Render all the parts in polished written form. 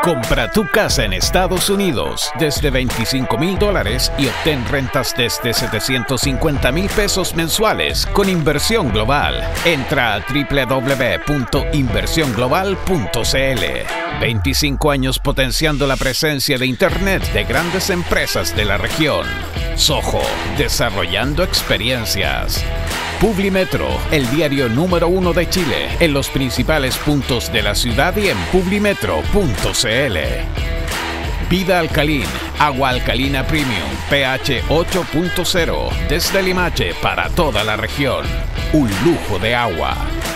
Compra tu casa en Estados Unidos desde $25,000 y obtén rentas desde $750,000 mensuales con Inversión Global. Entra a www.inversionglobal.cl. 25 años potenciando la presencia de Internet de grandes empresas de la región. Soho, desarrollando experiencias. Publimetro, el diario número 1 de Chile, en los principales puntos de la ciudad y en publimetro.cl. Vida Alcalin, agua alcalina premium, pH 8.0, desde Limache para toda la región. Un lujo de agua.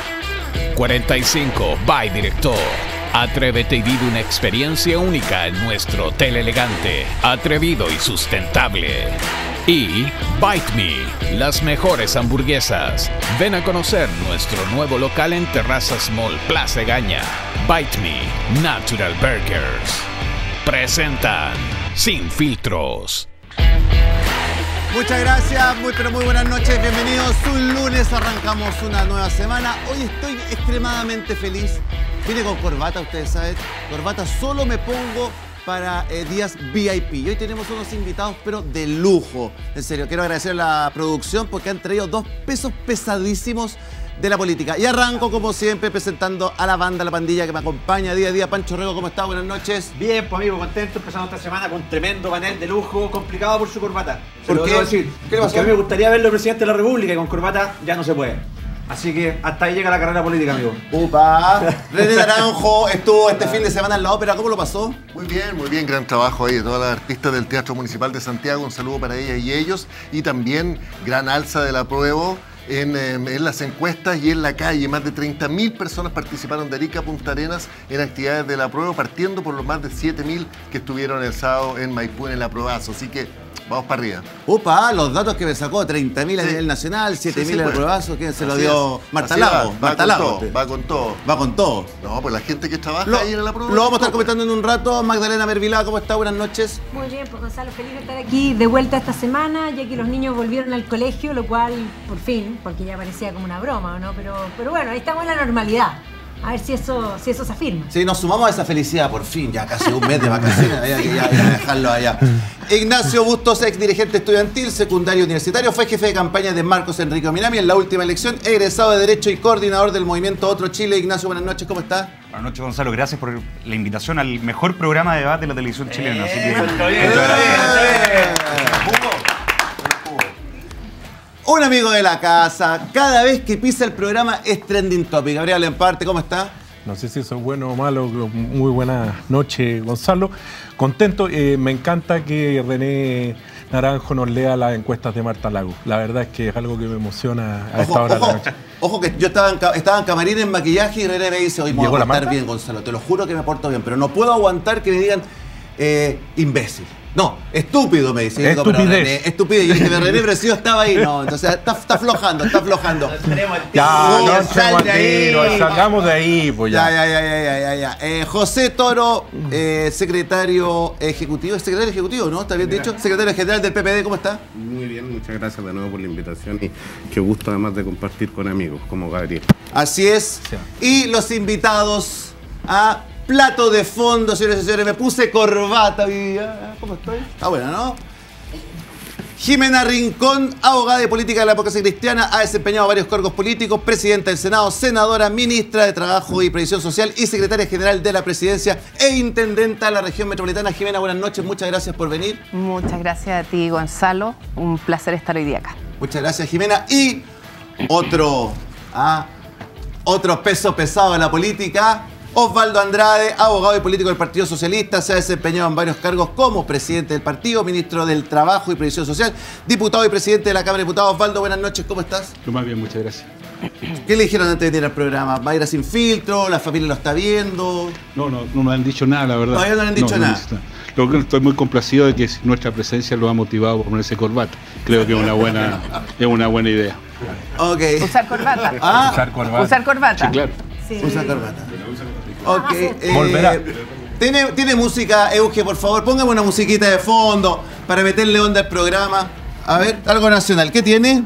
45 by Director. Atrévete y vive una experiencia única en nuestro hotel elegante, atrevido y sustentable. Y Bite Me, las mejores hamburguesas. Ven a conocer nuestro nuevo local en Terrazas Mall Plaza Egaña. Bite Me, Natural Burgers. Presentan Sin Filtros. Muchas gracias, muy buenas noches, bienvenidos. Un lunes arrancamos una nueva semana. Hoy estoy extremadamente feliz. Vine con corbata, ustedes saben. Corbata solo me pongo para días VIP. Y hoy tenemos unos invitados, pero de lujo. En serio, quiero agradecer a la producción porque han traído dos pesos pesadísimos de la política. Y arranco, como siempre, presentando a la banda, la pandilla que me acompaña día a día. Pancho Rego, ¿cómo está? Buenas noches. Bien, pues amigo, contento, empezando esta semana con tremendo panel de lujo, complicado por su corbata. ¿Por qué? Decir, ¿Qué le pasó? porque a mí me gustaría verlo presidente de la República y con corbata ya no se puede. Así que hasta ahí llega la carrera política, amigo. ¡Upa! René Naranjo estuvo este fin de semana en la ópera. ¿Cómo lo pasó? Muy bien. Gran trabajo ahí de todas las artistas del Teatro Municipal de Santiago. Un saludo para ellas y ellos. Y también gran alza del apruebo en las encuestas y en la calle. Más de 30.000 personas participaron de Arica a Punta Arenas en actividades del apruebo, partiendo por los más de 7.000 que estuvieron el sábado en Maipú en el aprobazo. Así que vamos para arriba. Upa, los datos que me sacó, 30.000 a nivel nacional, 7.000 en el aprobazo. ¿Quién se lo dio? Marta Lago. Marta Lago. Va con todo. Va con todo. No, pues la gente que trabaja ahí en el aprobazo. Lo vamos a estar comentando en un rato. Magdalena Mervilá, ¿cómo está? Buenas noches. Muy bien, pues Gonzalo, feliz de estar aquí de vuelta esta semana, ya que los niños volvieron al colegio, lo cual, por fin, porque ya parecía como una broma, ¿no? Pero bueno, ahí estamos en la normalidad. A ver si eso se afirma. Sí, nos sumamos a esa felicidad, por fin, ya casi un mes de vacaciones, ya dejarlo allá. Ignacio Bustos, ex dirigente estudiantil, secundario universitario, fue jefe de campaña de Marcos Enrique Minami en la última elección, egresado de Derecho y coordinador del movimiento Otro Chile. Ignacio, buenas noches, ¿cómo estás? Buenas noches, Gonzalo. Gracias por la invitación al mejor programa de debate de la televisión chilena. Así que, está bien. Un amigo de la casa, cada vez que pisa el programa es trending topic. Gabriel Emparte, ¿cómo está? No sé si eso es bueno o malo. Muy buena noche, Gonzalo. Contento. Me encanta que René Naranjo nos lea las encuestas de Marta Lago. La verdad es que es algo que me emociona a esta hora de la noche. Ojo que yo estaba en camarín en maquillaje y René me dice, hoy me voy a portar bien, Gonzalo. Te lo juro que me porto bien, pero no puedo aguantar que me digan imbécil. No, estúpido me dice. Estupidez. Estupidez. Yo dije, René Preciado estaba ahí. No, entonces está aflojando. Ya, no sal de ahí. Salgamos de ahí, pues ya. Ya. José Toro, secretario ejecutivo. ¿Es secretario ejecutivo, no? ¿Está bien dicho? Secretario general del PPD, ¿cómo está? Muy bien, muchas gracias de nuevo por la invitación y qué gusto además de compartir con amigos como Gabriel. Así es. Sí. Y los invitados a plato de fondo, señores y señores. Me puse corbata y... ¿Cómo estoy? Está buena, ¿no? Jimena Rincón, abogada de política de la democracia cristiana, ha desempeñado varios cargos políticos, presidenta del Senado, senadora, ministra de Trabajo y Previsión Social y secretaria general de la Presidencia e intendenta de la región metropolitana. Jimena, buenas noches, muchas gracias por venir. Muchas gracias a ti, Gonzalo. Un placer estar hoy día acá. Muchas gracias, Jimena. Y otro peso pesado de la política, Osvaldo Andrade, abogado y político del Partido Socialista, se ha desempeñado en varios cargos como presidente del partido, ministro del Trabajo y Previsión Social, diputado y presidente de la Cámara de Diputados. Osvaldo, buenas noches, ¿cómo estás? Lo más bien, muchas gracias. ¿Qué le dijeron antes de ir al programa? ¿Va a ir a Sin Filtro? ¿La familia lo está viendo? No me han dicho nada, la verdad. Todavía no le han dicho nada. Lo que estoy muy complacido de que nuestra presencia lo ha motivado por ponerse corbata. Creo que es una buena idea. Okay. Usar corbata. Usar corbata. Sí, claro. Sí. Usar corbata. Ok. Volverá. ¿Tiene música, Euge, por favor? Póngame una musiquita de fondo para meterle onda al programa. A ver, algo nacional. ¿Qué tiene?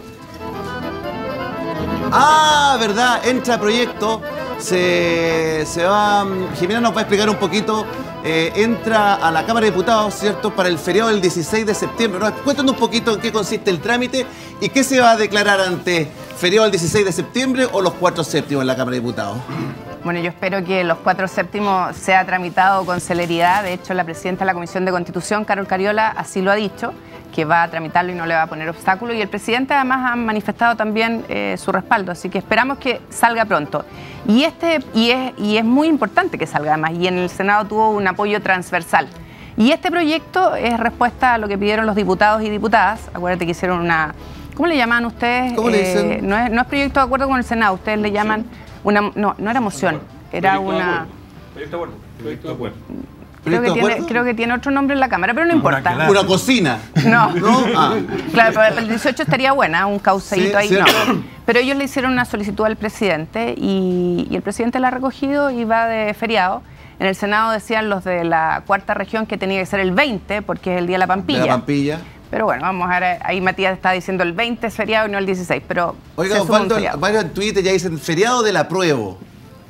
Ah, verdad, entra proyecto. Jimena nos va a explicar un poquito entra a la Cámara de Diputados, ¿cierto?, para el feriado del 16 de septiembre. ¿No? Cuéntanos un poquito en qué consiste el trámite y qué se va a declarar antes, feriado del 16 de septiembre o los 4 séptimos en la Cámara de Diputados. Bueno, yo espero que los 4 séptimos sea tramitado con celeridad. De hecho, la presidenta de la Comisión de Constitución, Carol Cariola, así lo ha dicho, que va a tramitarlo y no le va a poner obstáculos. Y el presidente además ha manifestado también su respaldo, así que esperamos que salga pronto. Y es muy importante que salga además, y en el Senado tuvo un apoyo transversal. Y este proyecto es respuesta a lo que pidieron los diputados y diputadas. Acuérdate que hicieron una... ¿Cómo le llaman ustedes? ¿Cómo le dicen? No es proyecto de acuerdo con el Senado, ustedes le llaman... No era moción, era una... Proyecto de acuerdo. Creo que tiene otro nombre en la Cámara, pero no importa. Una cocina. No. ¿No? Ah. Claro, pero el 18 estaría buena, un causadito ahí. Sí. No. Pero ellos le hicieron una solicitud al presidente y el presidente la ha recogido y va de feriado. En el Senado decían los de la cuarta región que tenía que ser el 20, porque es el día de la Pampilla. De la Pampilla. Pero bueno, vamos a ver, ahí Matías está diciendo el 20 es feriado y no el 16, pero... Oiga, Osvaldo, varios en Twitter ya dicen feriado del apruebo.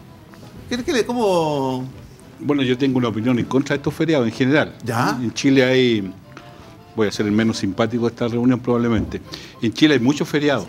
¿Cómo...? Bueno, yo tengo una opinión en contra de estos feriados en general. ¿Ya? En Chile hay... Voy a ser el menos simpático de esta reunión probablemente. En Chile hay muchos feriados.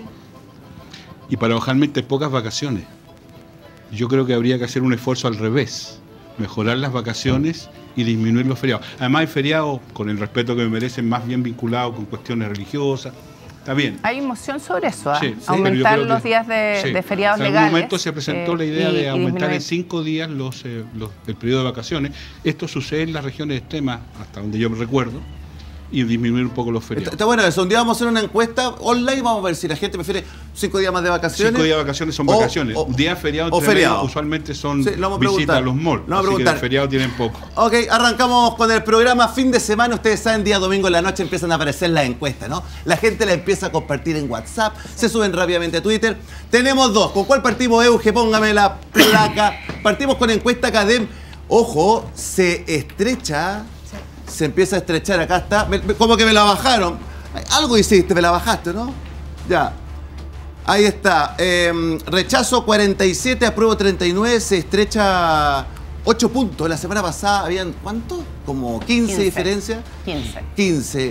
Y paradojalmente hay pocas vacaciones. Yo creo que habría que hacer un esfuerzo al revés. Mejorar las vacaciones y disminuir los feriados. Además hay feriados, con el respeto que me merecen, más bien vinculados con cuestiones religiosas. Está bien. Hay moción sobre eso, Sí, aumentar los días de feriados legales. En algún momento se presentó la idea de aumentar en 5 días el periodo de vacaciones. Esto sucede en las regiones extremas, hasta donde yo me recuerdo, y disminuir un poco los feriados. Está bueno eso. Un día vamos a hacer una encuesta online, vamos a ver si la gente prefiere 5 días más de vacaciones. 5 días de vacaciones son vacaciones. Días feriados o feriado. Usualmente son visitas a los malls. Así que de feriado tienen poco. Ok, arrancamos con el programa fin de semana. Ustedes saben, día domingo en la noche empiezan a aparecer las encuestas, ¿no? La gente la empieza a compartir en WhatsApp, se suben rápidamente a Twitter. Tenemos 2. ¿Con cuál partimos, Euge? Póngame la placa. Partimos con encuesta Cadem. Ojo, se estrecha. Se empieza a estrechar, acá está. Como que me la bajaron. Algo hiciste, me la bajaste, ¿no? Ya. Ahí está. Rechazo 47, apruebo 39, se estrecha 8 puntos. La semana pasada habían, ¿cuánto? Como 15 diferencias. 15.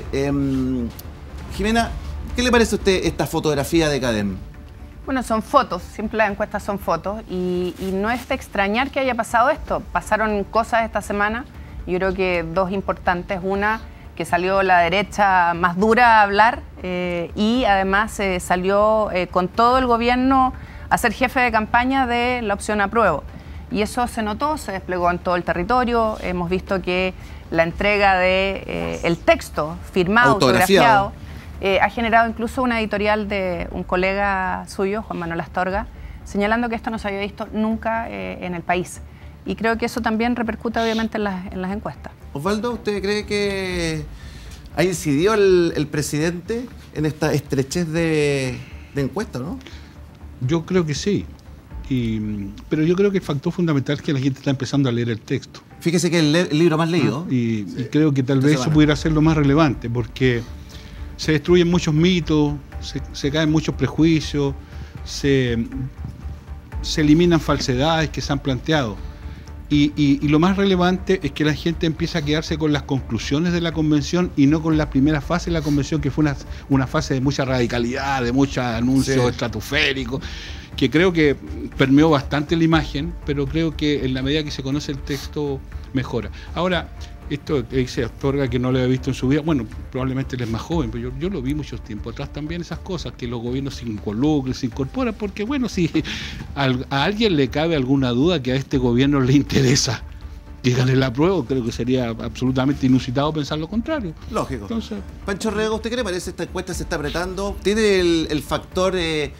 Jimena, ¿qué le parece a usted esta fotografía de Cadem? Bueno, son fotos, siempre las encuestas son fotos. Y no es de extrañar que haya pasado esto. Pasaron cosas esta semana. Yo creo que 2 importantes. Una, que salió la derecha más dura a hablar y además salió con todo el gobierno a ser jefe de campaña de la opción apruebo. Y eso se notó, se desplegó en todo el territorio. Hemos visto que la entrega de el texto firmado, autografiado, ha generado incluso una editorial de un colega suyo, Juan Manuel Astorga, señalando que esto no se había visto nunca en el país. Y creo que eso también repercute obviamente en las encuestas. Osvaldo, ¿usted cree que ha incidido el presidente en esta estrechez de encuesta, no? Yo creo que sí. Pero yo creo que el factor fundamental es que la gente está empezando a leer el texto. Fíjese que es el libro más leído. Y creo que tal vez eso pudiera ser lo más relevante, porque se destruyen muchos mitos, se caen muchos prejuicios, se eliminan falsedades que se han planteado. Y lo más relevante es que la gente empieza a quedarse con las conclusiones de la convención y no con la primera fase de la convención, que fue una fase de mucha radicalidad, de muchos anuncios estratosféricos, que creo que permeó bastante la imagen, pero creo que en la medida que se conoce el texto mejora. Ahora, esto que dice Astorga, que no lo había visto en su vida, bueno, probablemente él es más joven, pero yo lo vi mucho tiempo atrás también, esas cosas, que los gobiernos se involucren, se incorporan, porque bueno, si a alguien le cabe alguna duda que a este gobierno le interesa que gane la prueba, creo que sería absolutamente inusitado pensar lo contrario. Lógico. Entonces, Pancho Rego, ¿usted qué le parece? Esta encuesta se está apretando. ¿Tiene el factor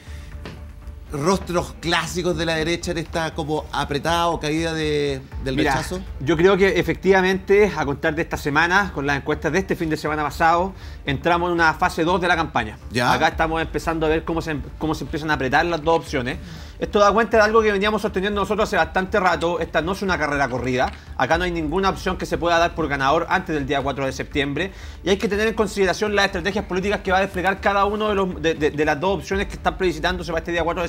rostros clásicos de la derecha en esta como apretada o caída del rechazo? Yo creo que efectivamente, a contar de esta semana, con las encuestas de este fin de semana pasado, entramos en una fase 2 de la campaña. ¿Ya? Acá estamos empezando a ver cómo se empiezan a apretar las dos opciones. Esto da cuenta de algo que veníamos sosteniendo nosotros hace bastante rato. Esta no es una carrera corrida. Acá no hay ninguna opción que se pueda dar por ganador antes del día 4 de septiembre. Y hay que tener en consideración las estrategias políticas que va a desplegar cada uno de las dos opciones que están plebiscitándose para este día 4 de septiembre.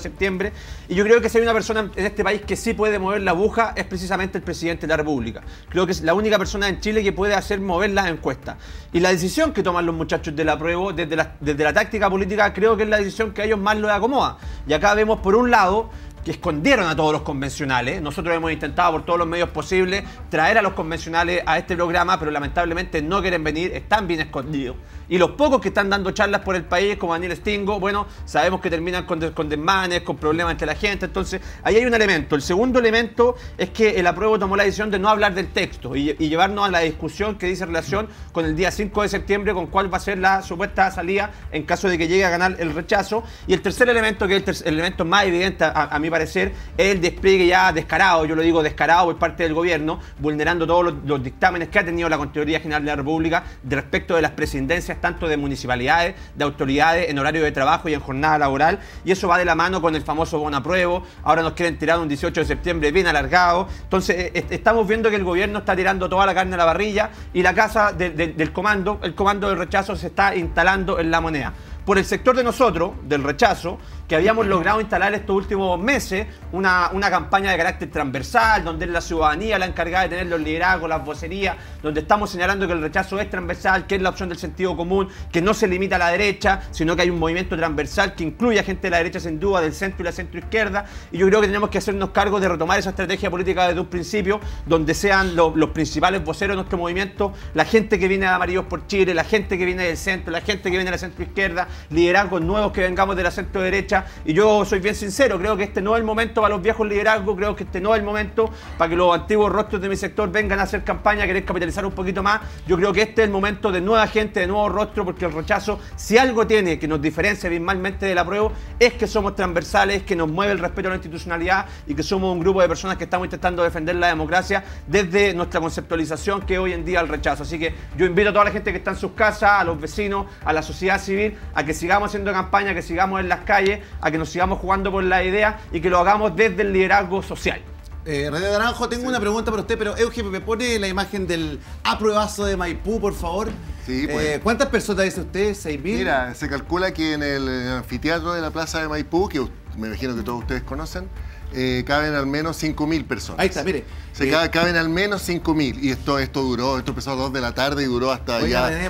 septiembre. Y yo creo que si hay una persona en este país que sí puede mover la aguja, es precisamente el presidente de la República. Creo que es la única persona en Chile que puede hacer mover las encuestas. Y la decisión que toman los muchachos del apruebo, desde la táctica política, creo que es la decisión que a ellos más les acomoda. Y acá vemos, por un lado, que escondieron a todos los convencionales. Nosotros hemos intentado por todos los medios posibles traer a los convencionales a este programa, pero lamentablemente no quieren venir, están bien escondidos. Y los pocos que están dando charlas por el país, como Daniel Stingo, bueno, sabemos que terminan con desmanes, con problemas entre la gente. Entonces, ahí hay un elemento. El segundo elemento es que el apruebo tomó la decisión de no hablar del texto y llevarnos a la discusión que dice relación con el día 5 de septiembre, con cuál va a ser la supuesta salida en caso de que llegue a ganar el rechazo. Y el tercer elemento, que es el elemento más evidente a mi parecer, es el despliegue ya descarado, yo lo digo descarado por parte del gobierno, vulnerando todos los dictámenes que ha tenido la Contraloría General de la República respecto de las presidencias tanto de municipalidades, de autoridades en horario de trabajo y en jornada laboral, y eso va de la mano con el famoso bono apruebo. Ahora nos quieren tirar un 18 de septiembre bien alargado. Entonces estamos viendo que el gobierno está tirando toda la carne a la parrilla y la casa el comando del rechazo se está instalando en la moneda. Por el sector de nosotros, del rechazo, que habíamos logrado instalar estos últimos meses una campaña de carácter transversal, donde es la ciudadanía la encargada de tener los liderazgos, las vocerías, donde estamos señalando que el rechazo es transversal, que es la opción del sentido común, que no se limita a la derecha, sino que hay un movimiento transversal que incluye a gente de la derecha sin duda, del centro y la centroizquierda. Y yo creo que tenemos que hacernos cargo de retomar esa estrategia política desde un principio, donde sean los principales voceros de nuestro movimiento, la gente que viene de Amarillos por Chile, la gente que viene del centro, la gente que viene de la centroizquierda, liderazgos nuevos que vengamos de la centro derecha. Y yo soy bien sincero, creo que este no es el momento para los viejos liderazgos, creo que este no es el momento para que los antiguos rostros de mi sector vengan a hacer campaña, a querer capitalizar un poquito más. Yo creo que este es el momento de nueva gente, de nuevos rostros, porque el rechazo, si algo tiene que nos diferencia abismalmente del apruebo, es que somos transversales, que nos mueve el respeto a la institucionalidad y que somos un grupo de personas que estamos intentando defender la democracia desde nuestra conceptualización, que hoy en día el rechazo. Así que yo invito a toda la gente que está en sus casas, a los vecinos, a la sociedad civil, a que sigamos haciendo campaña, que sigamos en las calles, a que nos sigamos jugando por la idea y que lo hagamos desde el liderazgo social. René Naranjo, tengo una pregunta para usted, pero Eugenio, ¿me pone la imagen del apruebazo de Maipú, por favor? Sí, pues. ¿Cuántas personas dice usted? ¿6.000? Mira, se calcula que en el anfiteatro de la Plaza de Maipú, que me imagino que todos ustedes conocen, caben al menos 5.000 personas. Ahí está, mire. Caben al menos 5.000 y esto empezó a 2 de la tarde y duró hasta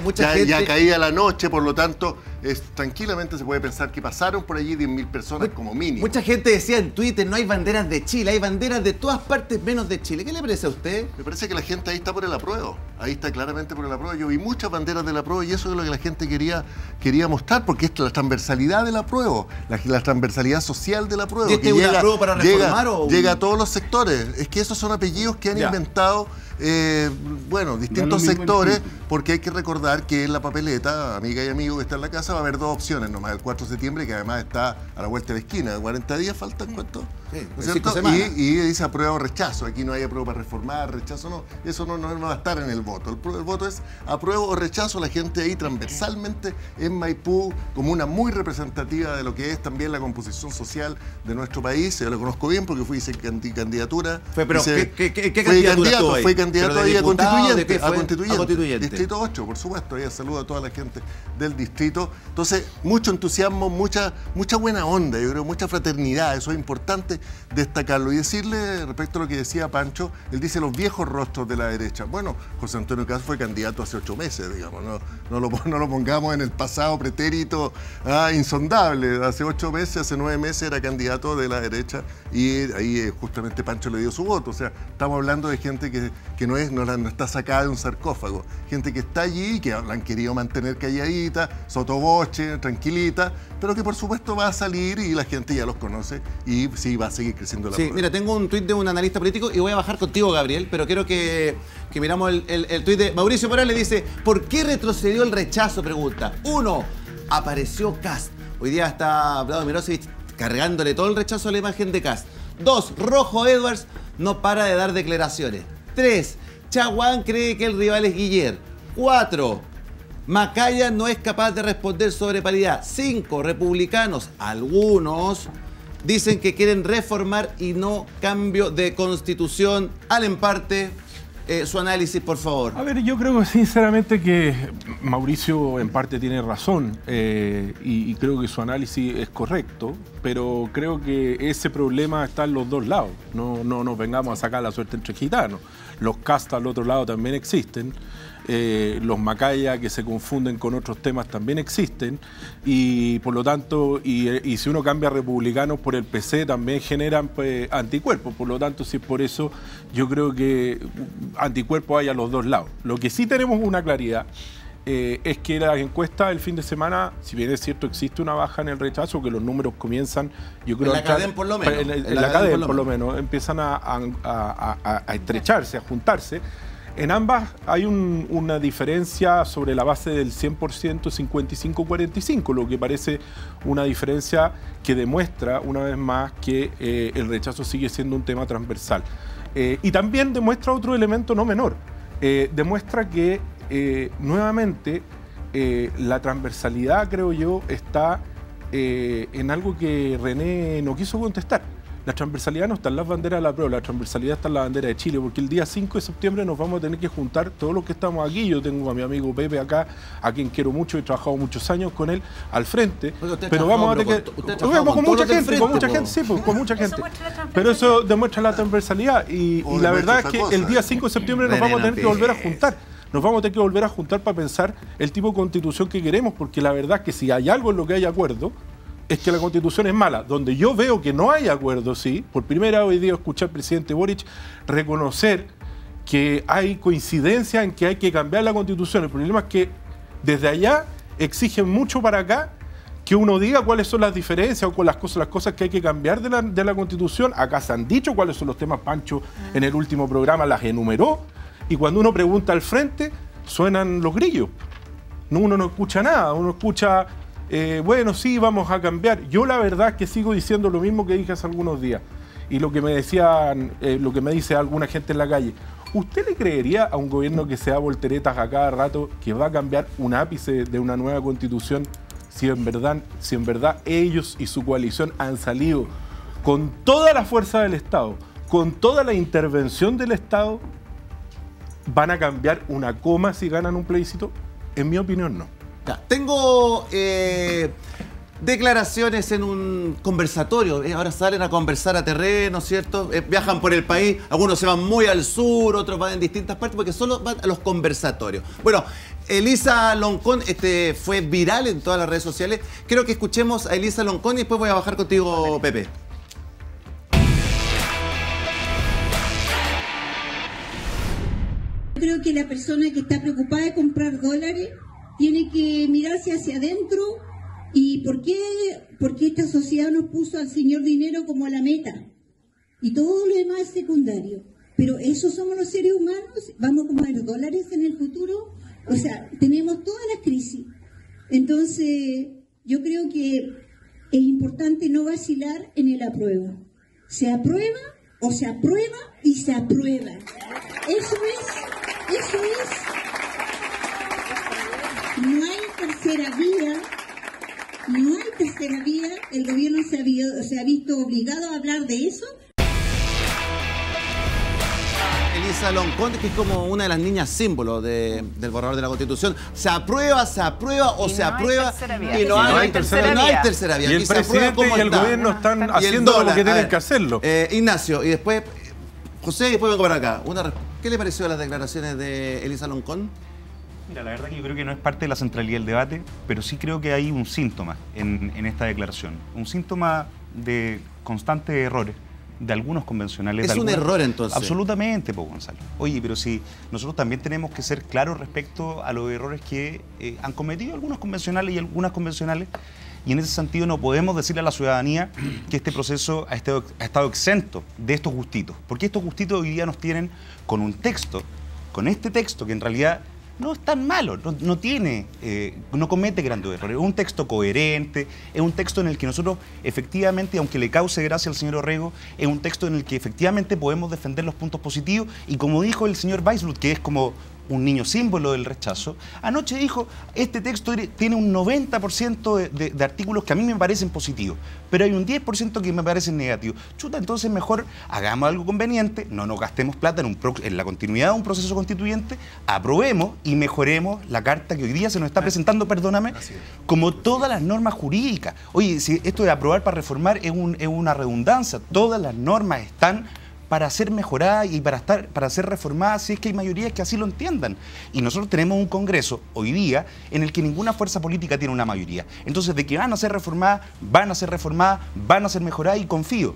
ya caía la noche, por lo tanto tranquilamente se puede pensar que pasaron por allí 10.000 personas como mínimo. Mucha gente decía en Twitter, no hay banderas de Chile, hay banderas de todas partes menos de Chile. ¿Qué le parece a usted? Me parece que la gente ahí está por el apruebo, ahí está claramente por el apruebo. Yo vi muchas banderas del apruebo y eso es lo que la gente quería mostrar, porque es la transversalidad del apruebo, la transversalidad social del apruebo. ¿Este es un apruebo para reformar o...? Llega a todos los sectores. Es que esos son apellidos que han inventado distintos sectores, porque hay que recordar que en la papeleta, amiga y amigo que está en la casa, va a haber 2 opciones nomás, el 4 de septiembre, que además está a la vuelta de la esquina, 40 días faltan, ¿cuánto? Sí, ¿no es cierto? Y dice apruebo o rechazo, aquí no hay apruebo para reformar, rechazo no, eso no va a estar en el voto. El voto es apruebo o rechazo, la gente ahí transversalmente en Maipú, como una muy representativa de lo que es también la composición social de nuestro país. Yo lo conozco bien porque fui candidatura. ¿Qué candidato? Fui candidato ahí a constituyente. A constituyente. Distrito 8, por supuesto. Ahí saludo a toda la gente del distrito. Entonces, mucho entusiasmo, mucha buena onda, yo creo, mucha fraternidad. Eso es importante destacarlo. Y decirle, respecto a lo que decía Pancho, él dice los viejos rostros de la derecha. Bueno, José Antonio Caz fue candidato hace 8 meses, digamos. No lo pongamos en el pasado pretérito insondable. Hace 8 meses, hace 9 meses era candidato de la derecha y ahí justamente Pancho le dio su voto. O sea, estamos hablando de gente que no está sacada de un sarcófago. Gente que está allí y que la han querido mantener calladita, sotoboche, tranquilita, pero que por supuesto va a salir y la gente ya los conoce y sí va a seguir creciendo la prueba. Mira, tengo un tuit de un analista político y voy a bajar contigo, Gabriel, pero quiero que miramos el tuit de Mauricio Morales. Dice, ¿por qué retrocedió el rechazo? Pregunta. 1. Apareció Kast. Hoy día está Vlado Mirosevic cargándole todo el rechazo a la imagen de Kast. 2. Rojo Edwards no para de dar declaraciones. 3. Chaguán cree que el rival es Guiller. 4. Macaya no es capaz de responder sobre paridad. 5. Republicanos, algunos, dicen que quieren reformar y no cambio de constitución. Al emparte, su análisis, por favor. A ver, yo creo sinceramente que Mauricio en parte tiene razón y creo que su análisis es correcto, pero creo que ese problema está en los dos lados. No nos vengamos a sacar la suerte entre gitanos. Los castas al otro lado también existen. Los Macaya que se confunden con otros temas también existen y por lo tanto, y si uno cambia republicanos por el PC también generan anticuerpos, por lo tanto si es por eso yo creo que anticuerpos hay a los dos lados. Lo que sí tenemos una claridad es que las encuestas del fin de semana, si bien es cierto existe una baja en el rechazo, que los números comienzan, yo creo en la cadena por lo menos, en la cadena por lo menos empiezan a estrecharse, a juntarse. En ambas hay una diferencia sobre la base del 100%, 55-45, lo que parece una diferencia que demuestra una vez más que el rechazo sigue siendo un tema transversal. Y también demuestra otro elemento no menor, demuestra que nuevamente la transversalidad, creo yo, está en algo que René no quiso contestar. La transversalidad no está en las banderas de la prueba, la transversalidad está en la bandera de Chile, porque el día 5 de septiembre nos vamos a tener que juntar todos los que estamos aquí. Yo tengo a mi amigo Pepe acá, a quien quiero mucho, he trabajado muchos años con él al frente, pero vamos a tener que... Con mucha gente, sí, pues, con mucha gente. Pero eso demuestra la transversalidad y la verdad es que el día 5 de septiembre nos vamos a tener que volver a juntar. Nos vamos a tener que volver a juntar para pensar el tipo de constitución que queremos, porque la verdad es que si hay algo en lo que hay acuerdo, es que la Constitución es mala. Donde yo veo que no hay acuerdo, sí, por primera vez hoy día escuché al presidente Boric reconocer que hay coincidencia en que hay que cambiar la Constitución. El problema es que desde allá exigen mucho para acá que uno diga cuáles son las diferencias o con las cosas que hay que cambiar de la Constitución. Acá se han dicho cuáles son los temas. Pancho en el último programa las enumeró, y cuando uno pregunta al frente suenan los grillos. Uno no escucha nada, uno escucha... bueno, sí, vamos a cambiar. Yo la verdad es que sigo diciendo lo mismo que dije hace algunos días y lo que me decían, lo que me dice alguna gente en la calle. ¿Usted le creería a un gobierno que se da volteretas a cada rato que va a cambiar un ápice de una nueva constitución si en verdad ellos y su coalición han salido con toda la fuerza del Estado, con toda la intervención del Estado, van a cambiar una coma si ganan un plebiscito? En mi opinión, no. Tengo declaraciones en un conversatorio. Ahora salen a conversar a terreno, ¿cierto? Viajan por el país. Algunos se van muy al sur, otros van en distintas partes porque solo van a los conversatorios. Bueno, Elisa Loncón fue viral en todas las redes sociales. Quiero que escuchemos a Elisa Loncón y después voy a bajar contigo, Pepe. Creo que la persona que está preocupada de comprar dólares tiene que mirarse hacia adentro y por qué esta sociedad nos puso al señor dinero como la meta y todo lo demás es secundario. Pero esos somos los seres humanos, vamos a comer dólares en el futuro, o sea, tenemos todas las crisis. Entonces, yo creo que es importante no vacilar en el apruebo. Se aprueba o se aprueba y se aprueba. Eso es. No hay tercera vía, el gobierno se ha visto obligado a hablar de eso. Elisa Loncón, que es como una de las niñas símbolo del borrador de la Constitución. Se aprueba o se aprueba y no hay tercera vía. Y el presidente y el gobierno están haciendo lo que tienen que hacerlo. Ignacio, y después José, y después vengo para acá. ¿Qué le pareció a las declaraciones de Elisa Loncón? Mira, la verdad que yo creo que no es parte de la centralidad del debate, pero sí creo que hay un síntoma en esta declaración. Un síntoma de constantes errores de algunos convencionales. ¿Es un error entonces? Absolutamente, Gonzalo. Oye, pero si nosotros también tenemos que ser claros respecto a los errores que han cometido algunos convencionales y algunas convencionales, y en ese sentido no podemos decirle a la ciudadanía que este proceso ha estado exento de estos gustitos, porque estos gustitos hoy día nos tienen con un texto, con este texto que en realidad no es tan malo, no comete grandes errores. Es un texto coherente, es un texto en el que nosotros efectivamente, aunque le cause gracia al señor Orrego, es un texto en el que efectivamente podemos defender los puntos positivos y como dijo el señor Weissbluth, que es como un niño símbolo del rechazo, anoche dijo, este texto tiene un 90% de artículos que a mí me parecen positivos, pero hay un 10% que me parecen negativos. Chuta, entonces mejor hagamos algo conveniente, no nos gastemos plata en la continuidad de un proceso constituyente, aprobemos y mejoremos la carta que hoy día se nos está presentando, perdóname, como todas las normas jurídicas. Oye, si esto de aprobar para reformar es una redundancia, todas las normas están para ser mejoradas y para ser reformadas si es que hay mayorías que así lo entiendan. Y nosotros tenemos un Congreso hoy día en el que ninguna fuerza política tiene una mayoría. Entonces, de que van a ser reformadas, van a ser mejoradas y confío.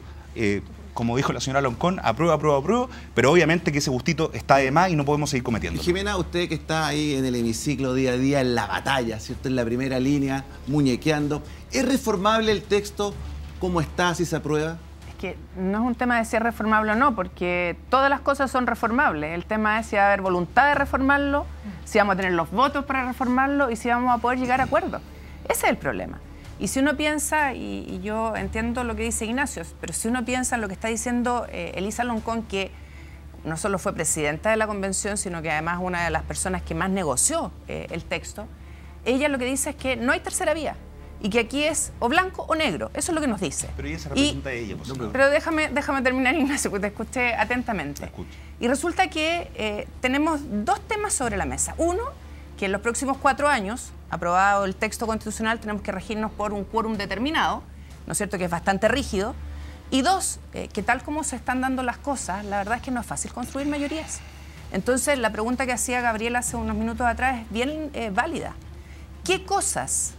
Como dijo la señora Loncón, apruebo, pero obviamente que ese gustito está de más y no podemos seguir cometiendo. Jimena, usted que está ahí en el hemiciclo día a día, en la batalla, ¿cierto? En la primera línea, muñequeando, ¿es reformable el texto como está si se aprueba? Que no es un tema de si es reformable o no, porque todas las cosas son reformables. El tema es si va a haber voluntad de reformarlo, si vamos a tener los votos para reformarlo y si vamos a poder llegar a acuerdos. Ese es el problema. Y si uno piensa, y yo entiendo lo que dice Ignacio, pero si uno piensa en lo que está diciendo Elisa Loncón, que no solo fue presidenta de la convención, sino que además una de las personas que más negoció el texto, ella lo que dice es que no hay tercera vía. Y que aquí es o blanco o negro. Eso es lo que nos dice. Pero ella se representa a ella. Pero déjame terminar, Ignacio, porque te escuché atentamente. Y resulta que tenemos dos temas sobre la mesa. Uno, que en los próximos 4 años, aprobado el texto constitucional, tenemos que regirnos por un quórum determinado, ¿no es cierto?, que es bastante rígido. Y dos, que tal como se están dando las cosas, la verdad es que no es fácil construir mayorías. Entonces, la pregunta que hacía Gabriela hace unos minutos atrás es bien válida. ¿Qué cosas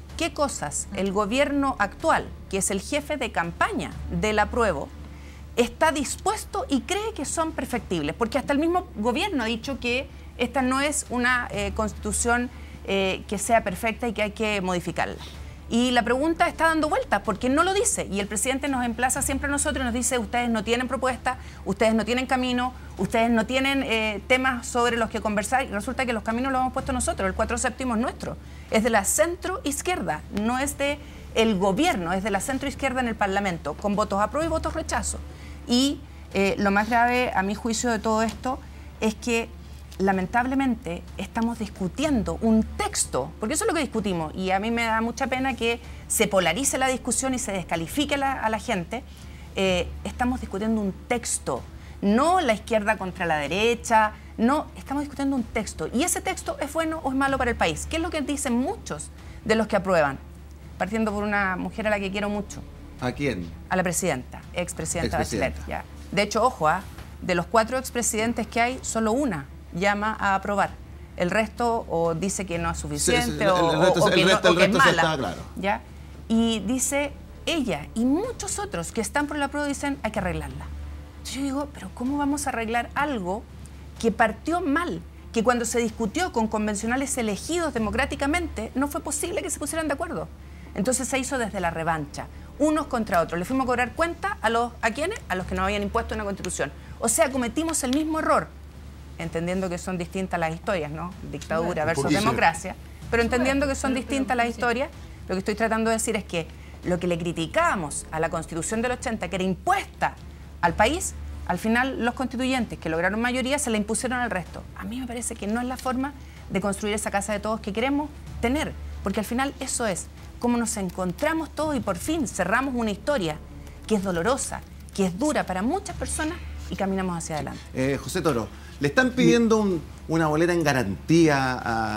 el gobierno actual, que es el jefe de campaña del apruebo, está dispuesto y cree que son perfectibles? Porque hasta el mismo gobierno ha dicho que esta no es una constitución que sea perfecta y que hay que modificarla. Y la pregunta está dando vueltas porque no lo dice. Y el presidente nos emplaza siempre a nosotros y nos dice, ustedes no tienen propuesta, ustedes no tienen camino, ustedes no tienen temas sobre los que conversar. Y resulta que los caminos los hemos puesto nosotros, el 4/7 es nuestro. Es de la centro-izquierda, no es del gobierno, es de la centro-izquierda en el Parlamento, con votos apruebo y votos rechazo. Y lo más grave, a mi juicio, de todo esto es que lamentablemente estamos discutiendo un texto, porque eso es lo que discutimos, y a mí me da mucha pena que se polarice la discusión y se descalifique a la gente. Estamos discutiendo un texto, no la izquierda contra la derecha, no, estamos discutiendo un texto, y ese texto es bueno o es malo para el país, que es lo que dicen muchos de los que aprueban, partiendo por una mujer a la que quiero mucho. ¿A quién? A la presidenta, expresidenta Bachelet. Ya. De hecho, ojo, de los 4 expresidentes que hay, solo una llama a aprobar. El resto o dice que no es suficiente o que es mala. Claro. ¿Ya? Y dice ella y muchos otros que están por el apruebo dicen hay que arreglarla. Yo digo, pero ¿cómo vamos a arreglar algo que partió mal? Que cuando se discutió con convencionales elegidos democráticamente no fue posible que se pusieran de acuerdo. Entonces se hizo desde la revancha, unos contra otros. Le fuimos a cobrar cuenta ¿a quiénes? A los que nos habían impuesto una constitución. O sea, cometimos el mismo error, entendiendo que son distintas las historias, ¿no? Dictadura versus democracia, pero entendiendo que son distintas las historias, lo que estoy tratando de decir es que lo que le criticábamos a la Constitución del 80, que era impuesta al país, al final los constituyentes que lograron mayoría se la impusieron al resto. A mí me parece que no es la forma de construir esa casa de todos que queremos tener, porque al final eso es cómo nos encontramos todos y por fin cerramos una historia que es dolorosa, que es dura para muchas personas y caminamos hacia adelante. José Toro, ¿le están pidiendo una boleta en garantía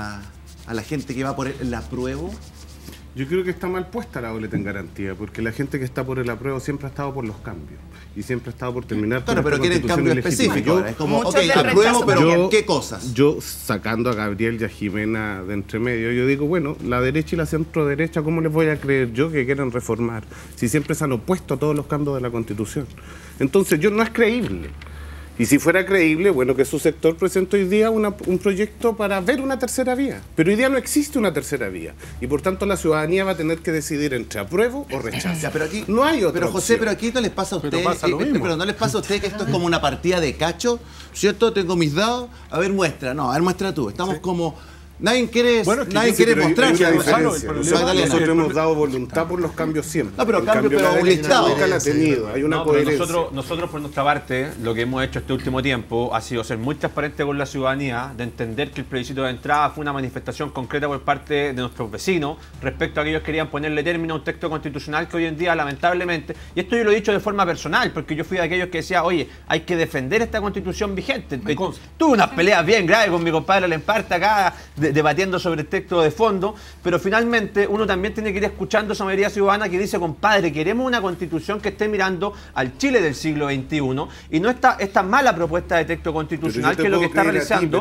a la gente que va por el apruebo? Yo creo que está mal puesta la boleta en garantía, porque la gente que está por el apruebo siempre ha estado por los cambios y siempre ha estado por terminar. Claro, pero quieren cambio específico. Es como, ok, apruebo, pero ¿qué cosas? Yo, sacando a Gabriel y a Jimena de entre medio, yo digo, bueno, la derecha y la centro derecha, ¿cómo les voy a creer yo que quieren reformar si siempre se han opuesto a todos los cambios de la Constitución? Entonces, no es creíble. Y si fuera creíble, bueno, que su sector presente hoy día un proyecto para ver una tercera vía. Pero hoy día no existe una tercera vía. Y por tanto la ciudadanía va a tener que decidir entre apruebo o rechazo. Ya, pero aquí, no hay otra Pero José, opción. pero aquí no les pasa a ustedes, pero no les pasa a ustedes que esto es como una partida de cacho, ¿cierto? Tengo mis dados, a ver, muestra. No, a ver, muestra tú. Estamos como Nadie quiere, mostrarse. Nosotros hemos dado voluntad por los cambios siempre. No, pero un listado. Nunca la ha tenido. Hay una coherencia. Nosotros, por nuestra parte, lo que hemos hecho este último tiempo ha sido ser muy transparente con la ciudadanía, de entender que el plebiscito de entrada fue una manifestación concreta por parte de nuestros vecinos respecto a que ellos querían ponerle término a un texto constitucional que hoy en día, lamentablemente, y esto yo lo he dicho de forma personal, porque yo fui de aquellos que decía, oye, hay que defender esta constitución vigente. Tuve unas peleas bien graves con mi compadre Lemparte acá, debatiendo sobre el texto de fondo, pero finalmente uno también tiene que ir escuchando a esa mayoría ciudadana que dice, compadre, queremos una constitución que esté mirando al Chile del siglo XXI y no esta mala propuesta de texto constitucional que lo que está realizando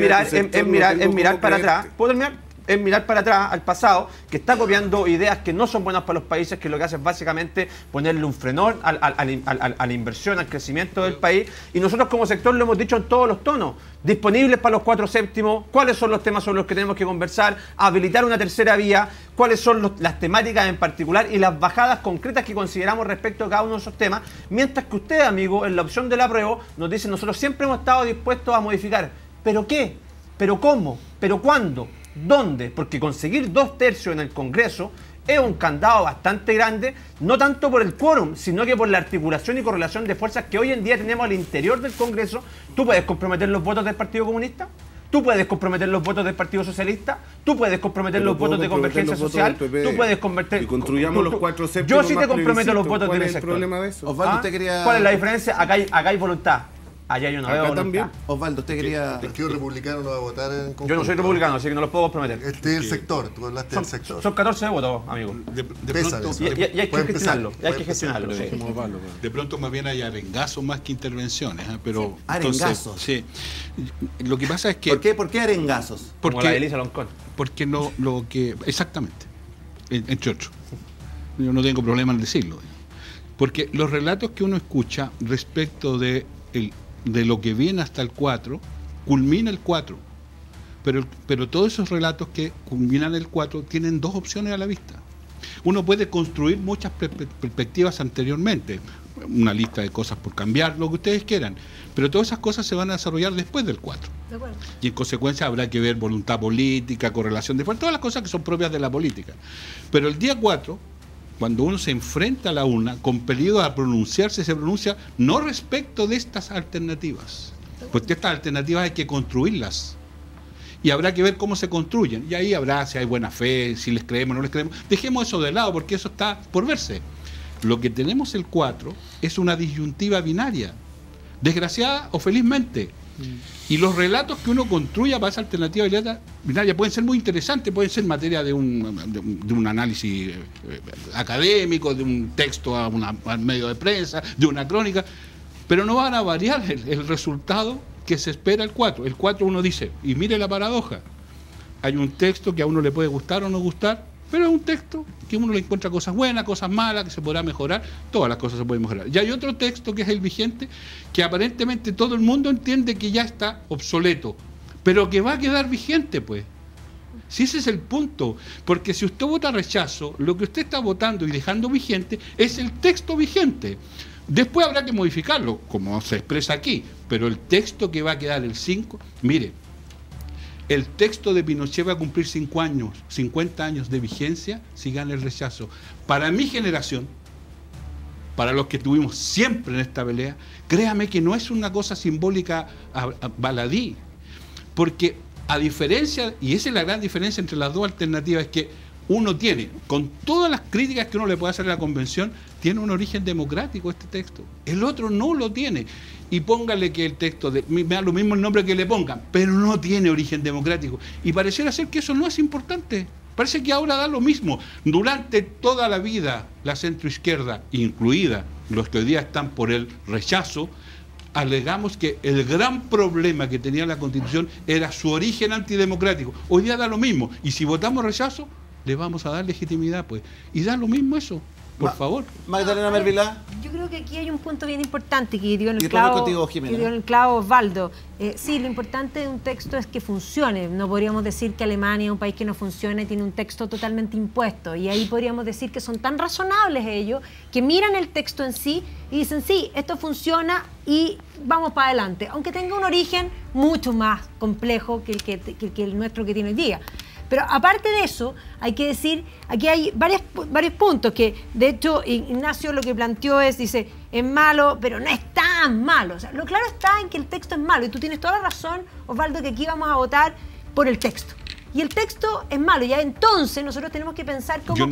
es mirar para atrás. ¿Puedo terminar? Es mirar para atrás, al pasado, que está copiando ideas que no son buenas para los países, que lo que hace es básicamente ponerle un frenón a la inversión, al crecimiento del país. Y nosotros como sector lo hemos dicho en todos los tonos. Disponibles para los 4 séptimos, cuáles son los temas sobre los que tenemos que conversar, habilitar una tercera vía, cuáles son las temáticas en particular y las bajadas concretas que consideramos respecto a cada uno de esos temas. Mientras que usted, amigo, en la opción del apruebo, nos dice, nosotros siempre hemos estado dispuestos a modificar. ¿Pero qué? ¿Pero cómo? ¿Pero cuándo? ¿Dónde? Porque conseguir 2/3 en el Congreso es un candado bastante grande, no tanto por el quórum, sino que por la articulación y correlación de fuerzas que hoy en día tenemos al interior del Congreso. ¿Tú puedes comprometer los votos del Partido Comunista? ¿Tú puedes comprometer los votos del Partido Socialista? ¿Tú puedes comprometer los votos de Convergencia Social? ¿Tú puedes convertir? Y construyamos los 4 séptimos. Yo sí te comprometo los votos del sector. ¿Cuál es el problema de eso? Osvaldo, usted quería... ¿Cuál es la diferencia? Acá hay voluntad. Allá hay una voluntad. También. Osvaldo, usted quería... ¿El Partido Republicano no va a votar en conjunto? Yo no soy republicano, así que no los puedo prometer. Este es el sector, tú hablaste del sector. Son 14 votos, amigo. De pronto, y hay que gestionarlo. De pronto más bien hay arengazos más que intervenciones, pero... Sí. Arengazos. Sí. Lo que pasa es que... ¿Por qué arengazos? Como la de Elisa Loncón. Porque lo que... Exactamente. Entre otros. Yo no tengo problema en decirlo. Porque los relatos que uno escucha respecto de lo que viene hasta el 4, culmina el 4. Pero todos esos relatos que culminan el 4 tienen 2 opciones a la vista. Uno puede construir muchas perspectivas anteriormente, una lista de cosas por cambiar, lo que ustedes quieran, pero todas esas cosas se van a desarrollar después del 4. Y en consecuencia habrá que ver voluntad política, correlación de fuerzas, todas las cosas que son propias de la política. Pero el día 4... cuando uno se enfrenta a la urna, compelido a pronunciarse, se pronuncia no respecto de estas alternativas, porque estas alternativas hay que construirlas. Y habrá que ver cómo se construyen. Y ahí habrá si hay buena fe, si les creemos o no les creemos. Dejemos eso de lado, porque eso está por verse. Lo que tenemos el 4 es una disyuntiva binaria, desgraciada o felizmente. Y los relatos que uno construya para esa alternativa binaria pueden ser muy interesantes, pueden ser materia de un análisis académico, de un texto al medio de prensa, de una crónica, pero no van a variar el resultado que se espera el 4. El 4 uno dice, y mire la paradoja, hay un texto que a uno le puede gustar o no gustar, pero es un texto que uno le encuentra cosas buenas, cosas malas, que se podrá mejorar, todas las cosas se pueden mejorar. Y hay otro texto que es el vigente, que aparentemente todo el mundo entiende que ya está obsoleto, pero que va a quedar vigente, pues. Si ese es el punto, porque si usted vota rechazo, lo que usted está votando y dejando vigente es el texto vigente. Después habrá que modificarlo, como se expresa aquí, pero el texto que va a quedar el 5, mire, el texto de Pinochet va a cumplir 50 años de vigencia si gana el rechazo. Para mi generación, para los que estuvimos siempre en esta pelea, créame que no es una cosa simbólica baladí, porque a diferencia, y esa es la gran diferencia entre las dos alternativas, es que uno tiene, con todas las críticas que uno le puede hacer a la convención, tiene un origen democrático este texto. El otro no lo tiene. Y póngale que el texto, me da lo mismo el nombre que le pongan, pero no tiene origen democrático. Y pareciera ser que eso no es importante. Parece que ahora da lo mismo. Durante toda la vida, la centroizquierda, incluida los que hoy día están por el rechazo, alegamos que el gran problema que tenía la Constitución era su origen antidemocrático. Hoy día da lo mismo. Y si votamos rechazo, le vamos a dar legitimidad, pues. Y da lo mismo eso. Por favor. Magdalena Mervilá. Yo creo creo que aquí hay un punto bien importante que dio en el clavo Osvaldo. Sí, lo importante de un texto es que funcione. No podríamos decir que Alemania es un país que no funciona y tiene un texto totalmente impuesto. Y ahí podríamos decir que son tan razonables ellos que miran el texto en sí y dicen, sí, esto funciona y vamos para adelante. Aunque tenga un origen mucho más complejo que el nuestro que tiene hoy día. Pero aparte de eso, hay que decir, aquí hay varios puntos que, de hecho, Ignacio lo que planteó dice, es malo, pero no es tan malo. O sea, lo claro está en que el texto es malo. Y tú tienes toda la razón, Osvaldo, que aquí vamos a votar por el texto. Y el texto es malo. Ya entonces nosotros tenemos que pensar cómo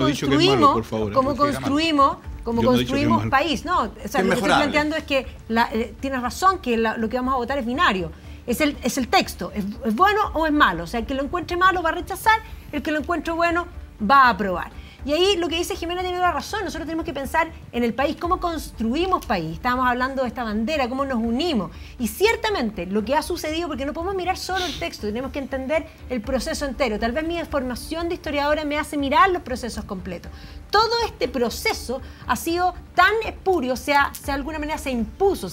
construimos país. No, o sea, lo que estoy planteando es que tienes razón, que lo que vamos a votar es binario. Es el texto, ¿es bueno o es malo? O sea, el que lo encuentre malo va a rechazar, el que lo encuentre bueno va a aprobar. Y ahí lo que dice Jimena tiene la razón, nosotros tenemos que pensar en el país, cómo construimos país. Estábamos hablando de esta bandera, cómo nos unimos. Y ciertamente lo que ha sucedido, porque no podemos mirar solo el texto, tenemos que entender el proceso entero. Tal vez mi formación de historiadora me hace mirar los procesos completos. Todo este proceso ha sido tan espurio, o sea, de alguna manera se impuso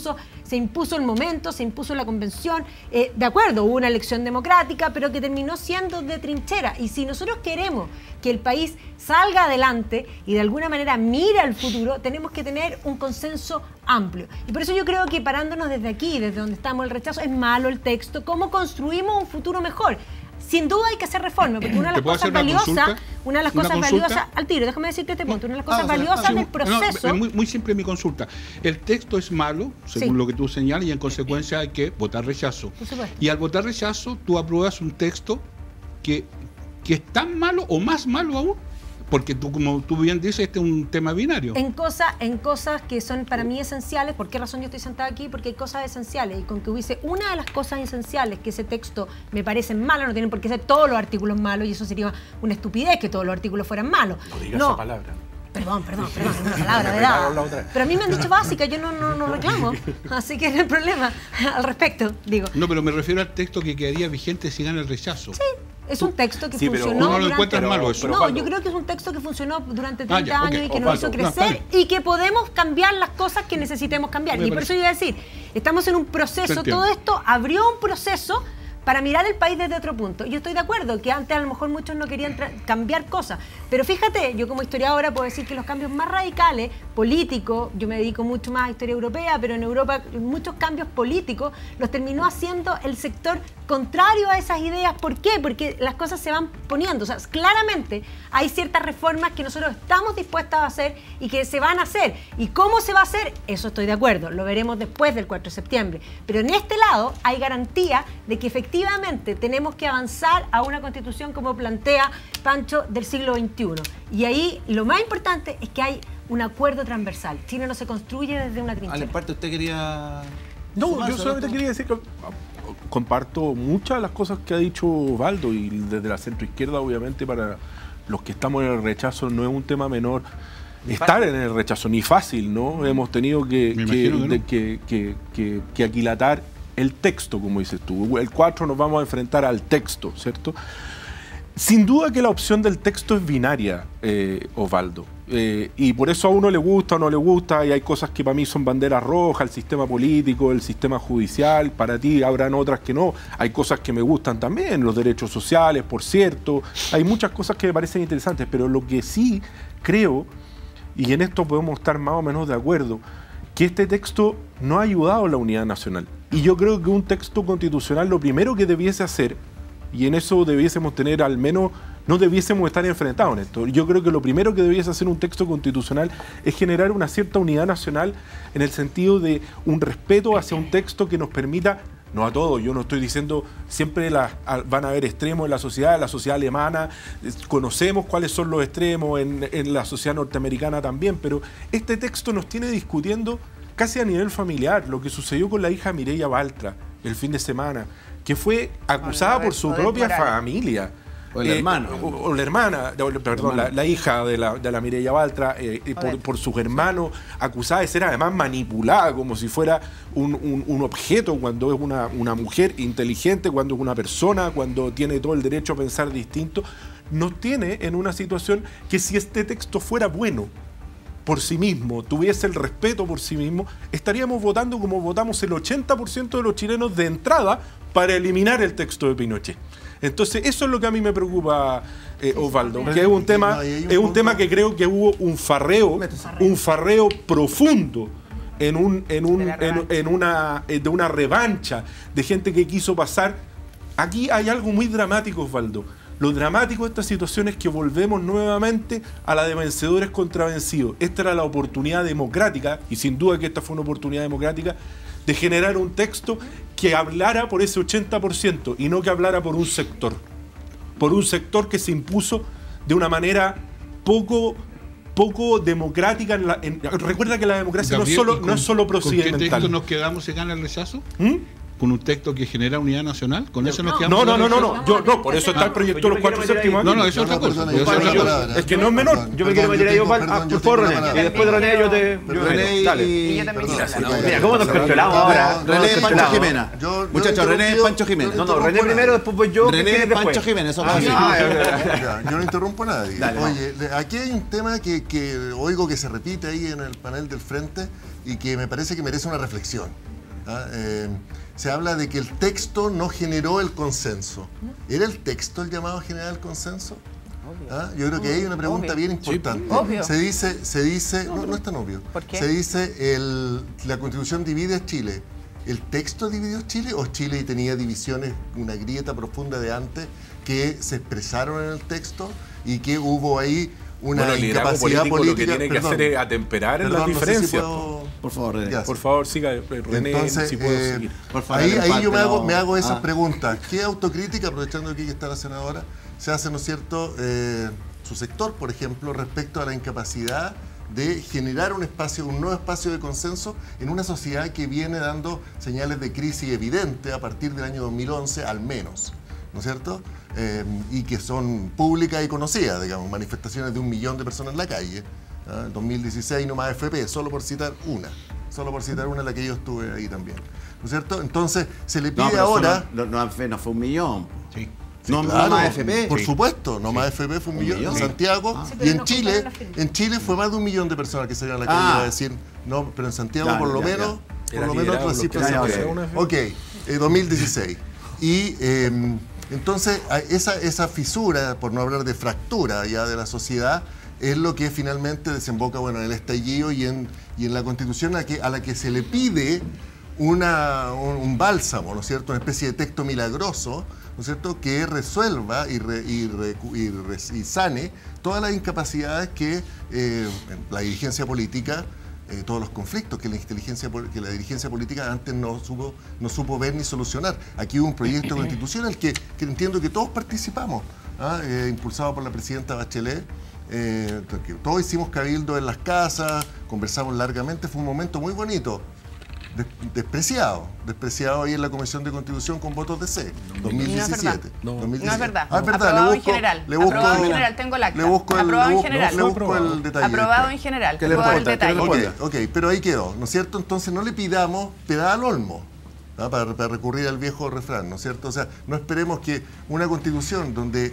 el momento, se impuso la convención, de acuerdo, hubo una elección democrática, pero que terminó siendo de trinchera. Y si nosotros queremos que el país salga adelante y de alguna manera mire al futuro, tenemos que tener un consenso amplio. Y por eso yo creo que parándonos desde aquí, desde donde estamos, el rechazo es malo el texto, cómo construimos un futuro mejor. Sin duda hay que hacer reforma, porque una de las cosas valiosas, al tiro, déjame decirte este punto, una de las cosas valiosas del proceso... Muy simple mi consulta. El texto es malo, según lo que tú señalas, y en consecuencia hay que votar rechazo. Y al votar rechazo, tú apruebas un texto que es tan malo o más malo aún, porque tú, como tú bien dices, este es un tema binario. En cosas que son para mí esenciales. ¿Por qué razón yo estoy sentada aquí? Porque hay cosas esenciales. Y con que hubiese una de las cosas esenciales que ese texto me parecen malas, no tienen por qué ser todos los artículos malos, y eso sería una estupidez que todos los artículos fueran malos. No digas esa palabra. Perdón, es una palabra, ¿verdad? Pero a mí me han dicho básica, yo no reclamo. Así que no hay problema al respecto, digo. No, pero me refiero al texto que quedaría vigente si gana el rechazo. Sí. Es un texto que funcionó. Pero no lo encuentras malo eso. No, yo creo que es un texto que funcionó durante 30 años y que nos hizo crecer y que podemos cambiar las cosas que necesitemos cambiar. Y por eso yo iba a decir, estamos en un proceso, todo esto abrió un proceso para mirar el país desde otro punto. Yo estoy de acuerdo que antes a lo mejor muchos no querían cambiar cosas, pero fíjate, yo como historiadora puedo decir que los cambios más radicales, políticos, yo me dedico mucho más a historia europea, pero en Europa muchos cambios políticos los terminó haciendo el sector contrario a esas ideas. ¿Por qué? Porque las cosas se van poniendo. O sea, claramente hay ciertas reformas que nosotros estamos dispuestos a hacer y que se van a hacer. ¿Y cómo se va a hacer? Eso estoy de acuerdo, lo veremos después del 4 de septiembre. Pero en este lado hay garantía de que efectivamente tenemos que avanzar a una constitución como plantea Pancho del siglo XXI. Y ahí lo más importante es que hay un acuerdo transversal. Chile no se construye desde una trinchera. Ale, parte, ¿usted quería...? No, yo solamente quería decir que comparto muchas de las cosas que ha dicho Osvaldo, y desde la centroizquierda, obviamente, para los que estamos en el rechazo no es un tema menor estar en el rechazo, ni fácil, ¿no? Hemos tenido que aquilatar el texto, como dices tú. El 4 nos vamos a enfrentar al texto, ¿cierto? Sin duda que la opción del texto es binaria, Osvaldo. Y por eso a uno le gusta o no le gusta, y hay cosas que para mí son banderas rojas, el sistema político, el sistema judicial, para ti habrán otras que no. Hay cosas que me gustan también, los derechos sociales, por cierto. Hay muchas cosas que me parecen interesantes, pero lo que sí creo, y en esto podemos estar más o menos de acuerdo, que este texto no ha ayudado a la unidad nacional. Y yo creo que un texto constitucional lo primero que debiese hacer, y en eso debiésemos tener al menos, no debiésemos estar enfrentados en esto. Yo creo que lo primero que debiese hacer un texto constitucional es generar una cierta unidad nacional en el sentido de un respeto hacia un texto que nos permita, no a todos, yo no estoy diciendo siempre van a haber extremos en la sociedad alemana, conocemos cuáles son los extremos en la sociedad norteamericana también, pero este texto nos tiene discutiendo casi a nivel familiar lo que sucedió con la hija Mireia Baltra el fin de semana, que fue acusada por su propia familia. O el hermano. O la hermana, perdón, la hija de la Mireia Baltra, por sus hermanos, acusada de ser además manipulada como si fuera un objeto, cuando es una mujer inteligente, cuando es una persona, cuando tiene todo el derecho a pensar distinto. Nos tiene en una situación que si este texto fuera bueno, por sí mismo, tuviese el respeto por sí mismo, estaríamos votando como votamos el 80% de los chilenos de entrada para eliminar el texto de Pinochet. Entonces, eso es lo que a mí me preocupa, Osvaldo, que es un tema que creo que hubo un farreo profundo de una revancha de gente que quiso pasar. Aquí hay algo muy dramático, Osvaldo. Lo dramático de esta situación es que volvemos nuevamente a la de vencedores contra vencidos. Esta era la oportunidad democrática, y sin duda que esta fue una oportunidad democrática, de generar un texto que hablara por ese 80% y no que hablara por un sector. Por un sector que se impuso de una manera poco democrática. Recuerda que la democracia Gabriel, no es solo procedimental. ¿Con qué texto nos quedamos si gana el rechazo? ¿Con un texto que genera unidad nacional? ¿Con eso nos quedamos? No, por eso está el proyecto de los 4 séptimos. No, eso es otra cosa. Es que no es menor. Yo me quiero meter ahí, por favor, René. Y después de René yo te... René y yo también. Mira, ¿cómo nos controlamos ahora? René Pancho Jimena. Muchachos, René Pancho Jimena. No, René primero, después voy yo. René Pancho Jimena, eso va. Yo no interrumpo a nadie. Oye, aquí hay un tema que oigo que se repite ahí en el panel del frente y que me parece que merece una reflexión. Se habla de que el texto no generó el consenso. ¿Era el texto el llamado a generar el consenso? Yo creo que hay una pregunta bien importante. Obvio. Se dice, no es tan obvio. ¿Por qué? Se dice, la Constitución divide a Chile. ¿El texto dividió Chile o Chile tenía divisiones, una grieta profunda de antes que se expresaron en el texto y que hubo ahí una incapacidad política? Lo que tiene que hacer es atemperar en las diferencias. Por favor, René. Por favor, siga, René. Entonces, si puedo seguir. Por favor, ahí yo me hago esas preguntas. ¿Qué autocrítica, aprovechando aquí que está la senadora, se hace, ¿no es cierto?, su sector, por ejemplo, respecto a la incapacidad de generar un nuevo espacio de consenso en una sociedad que viene dando señales de crisis evidente a partir del año 2011 al menos, ¿no es cierto? Y que son públicas y conocidas, digamos, manifestaciones de 1 millón de personas en la calle. En 2016 no más FP, solo por citar una la que yo estuve ahí también, ¿no es cierto? Entonces se le pide ahora... No fue 1 millón. Sí. No claro, más FP. Por supuesto, no más FP fue 1 millón. En Santiago y en Chile fue más de 1 millón de personas que salieron a la calle a decir, no, pero en Santiago por lo menos las cifras se pueden. Ok, 2016. Y entonces esa fisura, por no hablar de fractura ya de la sociedad, es lo que finalmente desemboca en el estallido y en la Constitución a la que se le pide un bálsamo, ¿no es cierto? Una especie de texto milagroso, ¿no es cierto?, que resuelva y sane todas las incapacidades que la dirigencia política, todos los conflictos que la dirigencia política antes no supo ver ni solucionar. Aquí hubo un proyecto de constitución al que entiendo que todos participamos, impulsado por la presidenta Bachelet. Todos hicimos cabildo en las casas, conversamos largamente, fue un momento muy bonito. Despreciado ahí en la Comisión de Constitución con votos de C, 2017. No es verdad. Ah, es verdad. Aprobado en general. Aprobado en general, tengo el acta. Aprobado en general. Le busco el detalle. Aprobado en general. ¿Qué le el importa? detalle. Ok, pero ahí quedó, ¿no es cierto? Entonces no le pidamos pedal al olmo, ¿no? para recurrir al viejo refrán, ¿no es cierto? O sea, no esperemos que una Constitución donde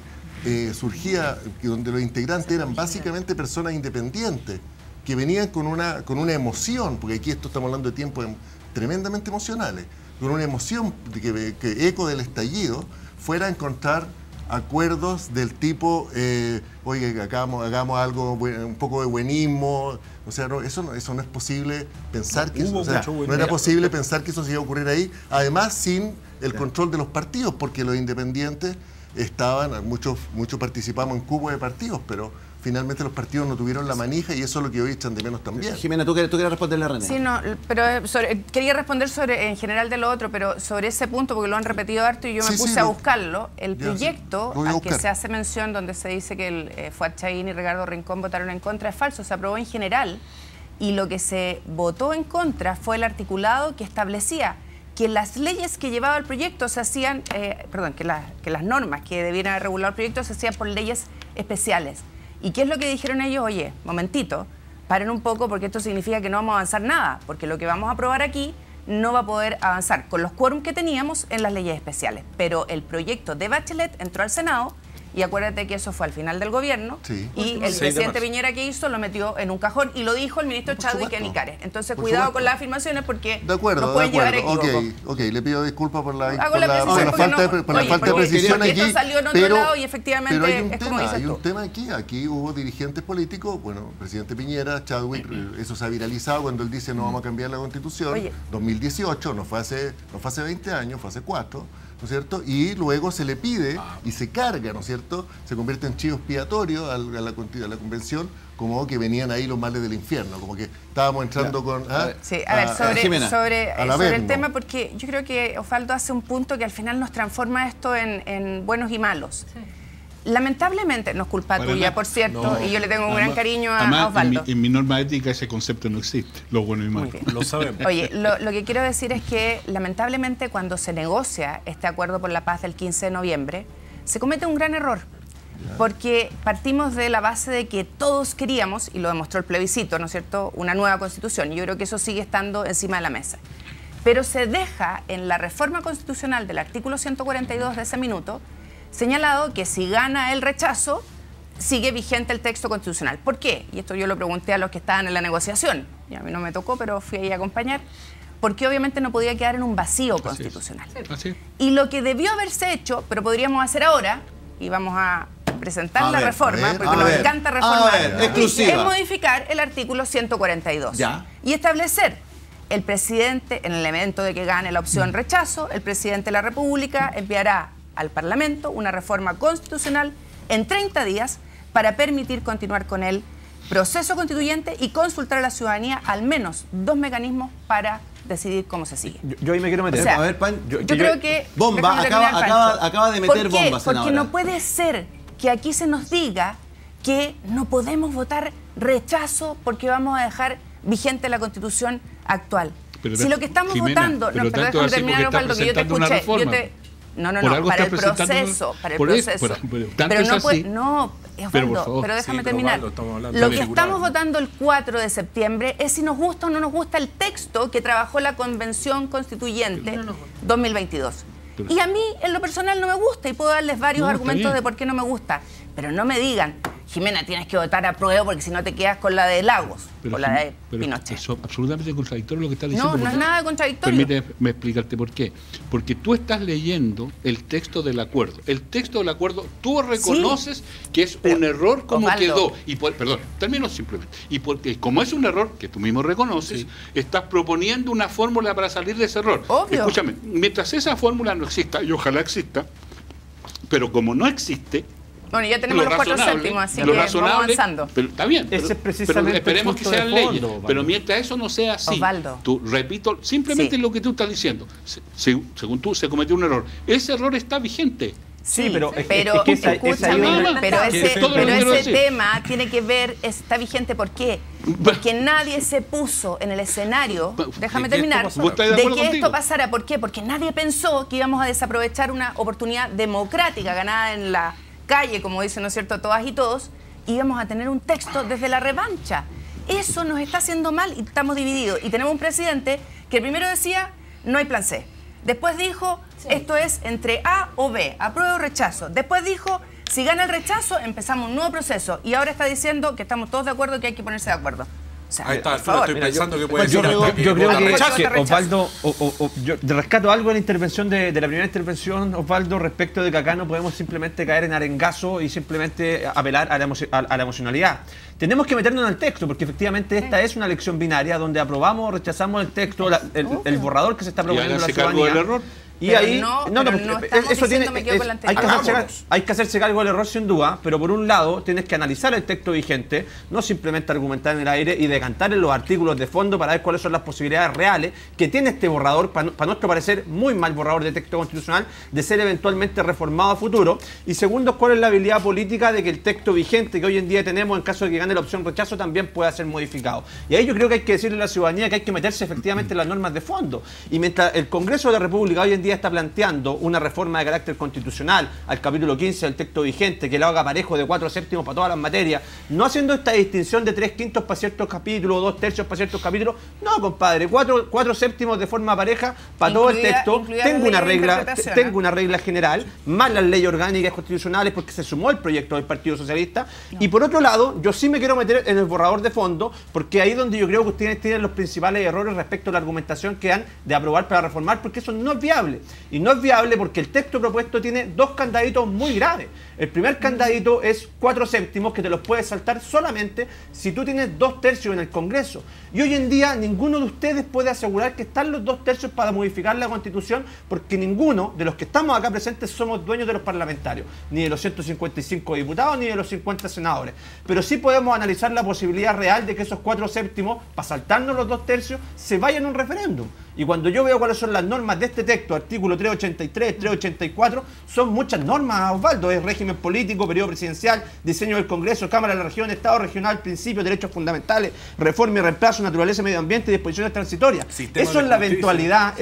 donde los integrantes eran básicamente personas independientes, que venían con una emoción, porque aquí estamos hablando de tiempos tremendamente emocionales, con una emoción que eco del estallido, fuera a encontrar acuerdos del tipo, oye, hagamos algo, un poco de buenismo. O sea, eso no es posible pensar que eso, no era posible pensar que eso se iba a ocurrir ahí, además sin el control de los partidos, porque los independientes muchos participamos en cubos de partidos, pero finalmente los partidos no tuvieron la manija y eso es lo que hoy echan de menos también. Jimena, ¿tú quieres responderle a René? Sí, no, pero quería responder en general de lo otro, pero sobre ese punto, porque lo han repetido harto y yo me puse a buscarlo. El proyecto al que se hace mención, donde se dice que Fuad Chahín y Ricardo Rincón votaron en contra, es falso, se aprobó en general y lo que se votó en contra fue el articulado que establecía que las leyes que llevaba el proyecto se hacían, que las normas que debieran regular el proyecto se hacían por leyes especiales. ¿Y qué es lo que dijeron ellos? Oye, momentito, paren un poco porque esto significa que no vamos a avanzar nada, porque lo que vamos a aprobar aquí no va a poder avanzar con los quórum que teníamos en las leyes especiales. Pero el proyecto de Bachelet entró al Senado y acuérdate que eso fue al final del gobierno, Sí. y el presidente Piñera que hizo lo metió en un cajón, y lo dijo el ministro Chadwick en Icares. Entonces, cuidado con las afirmaciones porque nos pueden llevar a equivoco. Ok, le pido disculpas por la falta de precisión aquí. Esto salió en otro lado y efectivamente pero hay un es tema, como dices hay tú. un tema aquí hubo dirigentes políticos, bueno, el presidente Piñera, Chadwick, eso se ha viralizado cuando él dice no vamos a cambiar la Constitución. 2018, no fue hace 20 años, fue hace 4. ¿No es cierto? Y luego se le pide y se carga, ¿no es cierto? Se convierte en chivo expiatorio a la convención, como que venían ahí los males del infierno, como que estábamos entrando con... Sí, a ver, sobre el tema, porque yo creo que Osvaldo hace un punto que al final nos transforma esto en buenos y malos. Sí. Lamentablemente, no es culpa tuya, por cierto, y yo le tengo un gran cariño a Osvaldo. En mi norma ética ese concepto no existe, lo bueno y malo. Lo sabemos. Oye, lo que quiero decir es que lamentablemente cuando se negocia este acuerdo por la paz del 15 de noviembre, se comete un gran error. Porque partimos de la base de que todos queríamos, y lo demostró el plebiscito, ¿no es cierto?, una nueva constitución. Y yo creo que eso sigue estando encima de la mesa. Pero se deja en la reforma constitucional del artículo 142 de ese minuto señalado que si gana el rechazo, sigue vigente el texto constitucional. ¿Por qué? Y esto yo lo pregunté a los que estaban en la negociación, y a mí no me tocó, pero fui ahí a acompañar, porque obviamente no podía quedar en un vacío constitucional. Y lo que debió haberse hecho, pero podríamos hacer ahora, y vamos a presentar la reforma, porque nos encanta reformar, es modificar el artículo 142 y establecer el presidente, en el evento de que gane la opción rechazo, el presidente de la República enviará al Parlamento una reforma constitucional en 30 días para permitir continuar con el proceso constituyente y consultar a la ciudadanía al menos 2 mecanismos para decidir cómo se sigue. Yo ahí me quiero meter. O sea, a ver, Pan, yo creo que... Bomba, acaba de meter bomba, senadora. Porque no puede ser que aquí se nos diga que no podemos votar rechazo porque vamos a dejar vigente la Constitución actual. Pero si lo que estamos votando... Pero déjame terminar, Osvaldo, que yo te escuché. No, para el proceso. Pero no puede... No, Osvaldo, pero déjame terminar. Lo que estamos votando el 4 de septiembre es si nos gusta o no nos gusta el texto que trabajó la Convención Constituyente 2022. Y a mí, en lo personal, no me gusta y puedo darles varios argumentos de por qué no me gusta. Pero no me digan, Jimena, tienes que votar a prueba porque si no te quedas con la de Lagos, con la de Pinochet. Es absolutamente contradictorio lo que estás diciendo. No es nada contradictorio. Permíteme explicarte por qué. Porque tú estás leyendo el texto del acuerdo. El texto del acuerdo, tú reconoces que es un error como Osvaldo quedó. Termino simplemente. Y porque como es un error que tú mismo reconoces, estás proponiendo una fórmula para salir de ese error. Obvio. Escúchame, mientras esa fórmula no exista, y ojalá exista, pero como no existe... Bueno, ya tenemos los 4 céntimos, así que vamos avanzando. Pero está bien, pero esperemos que sean leyes. Fondo, pero mientras eso no sea así, Osvaldo, tú, repito, simplemente lo que tú estás diciendo, según tú, se cometió un error. Ese error está vigente. Sí, pero escúchame, pero ese tema tiene que ver, está vigente, ¿por qué? Porque nadie se puso en el escenario, déjame terminar, de que esto pasara. ¿Por qué? Porque nadie pensó que íbamos a desaprovechar una oportunidad democrática ganada en la calle, como dicen, ¿no es cierto?, todas y todos, y íbamos a tener un texto desde la revancha. Eso nos está haciendo mal y estamos divididos. Y tenemos un presidente que primero decía, no hay plan C. Después dijo, esto es entre A o B, apruebo o rechazo. Después dijo, si gana el rechazo, empezamos un nuevo proceso. Y ahora está diciendo que estamos todos de acuerdo, que hay que ponerse de acuerdo. O sea, ahí está, por favor. estoy pensando que puede yo creo que rechazo. Osvaldo, yo rescato algo de la intervención de la primera intervención, Osvaldo, respecto de que acá no podemos simplemente caer en arengazo y simplemente apelar a la emocionalidad. Tenemos que meternos en el texto, porque efectivamente esta es una elección binaria donde aprobamos o rechazamos el texto, el borrador que se está proponiendo la ciudadanía. Y pero ahí eso tiene, hay que hacerse cargo del error sin duda, pero por un lado tienes que analizar el texto vigente, no simplemente argumentar en el aire y decantar en los artículos de fondo para ver cuáles son las posibilidades reales que tiene este borrador, para nuestro parecer muy mal borrador de texto constitucional, de ser eventualmente reformado a futuro. Y segundo, cuál es la habilidad política de que el texto vigente que hoy en día tenemos, en caso de que gane la opción rechazo, también pueda ser modificado. Y ahí yo creo que hay que decirle a la ciudadanía que hay que meterse efectivamente en las normas de fondo. Y mientras el Congreso de la República hoy en en día está planteando una reforma de carácter constitucional al capítulo 15 del texto vigente, que lo haga parejo de 4/7 para todas las materias, no haciendo esta distinción de 3/5 para ciertos capítulos o 2/3 para ciertos capítulos, no, compadre, 4/7 de forma pareja para todo el texto. Tengo una regla general, más las leyes orgánicas constitucionales, porque se sumó el proyecto del Partido Socialista. Y por otro lado, yo sí me quiero meter en el borrador de fondo, porque ahí es donde yo creo que ustedes tienen los principales errores respecto a la argumentación que dan de aprobar para reformar, porque eso no es viable. Y no es viable porque el texto propuesto tiene dos candaditos muy graves. El primer candadito es 4/7, que te los puedes saltar solamente si tú tienes 2/3 en el Congreso. Y hoy en día ninguno de ustedes puede asegurar que están los 2/3 para modificar la Constitución, porque ninguno de los que estamos acá presentes somos dueños de los parlamentarios, ni de los 155 diputados, ni de los 50 senadores. Pero sí podemos analizar la posibilidad real de que esos 4/7, para saltarnos los 2/3, se vayan a un referéndum. Y cuando yo veo cuáles son las normas de este texto, artículo 383, 384, son muchas normas, Osvaldo. Es régimen político, periodo presidencial, diseño del Congreso, Cámara de la Región, Estado regional, principios, derechos fundamentales, reforma y reemplazo, naturaleza, medio ambiente y disposiciones transitorias. Eso es la eventualidad,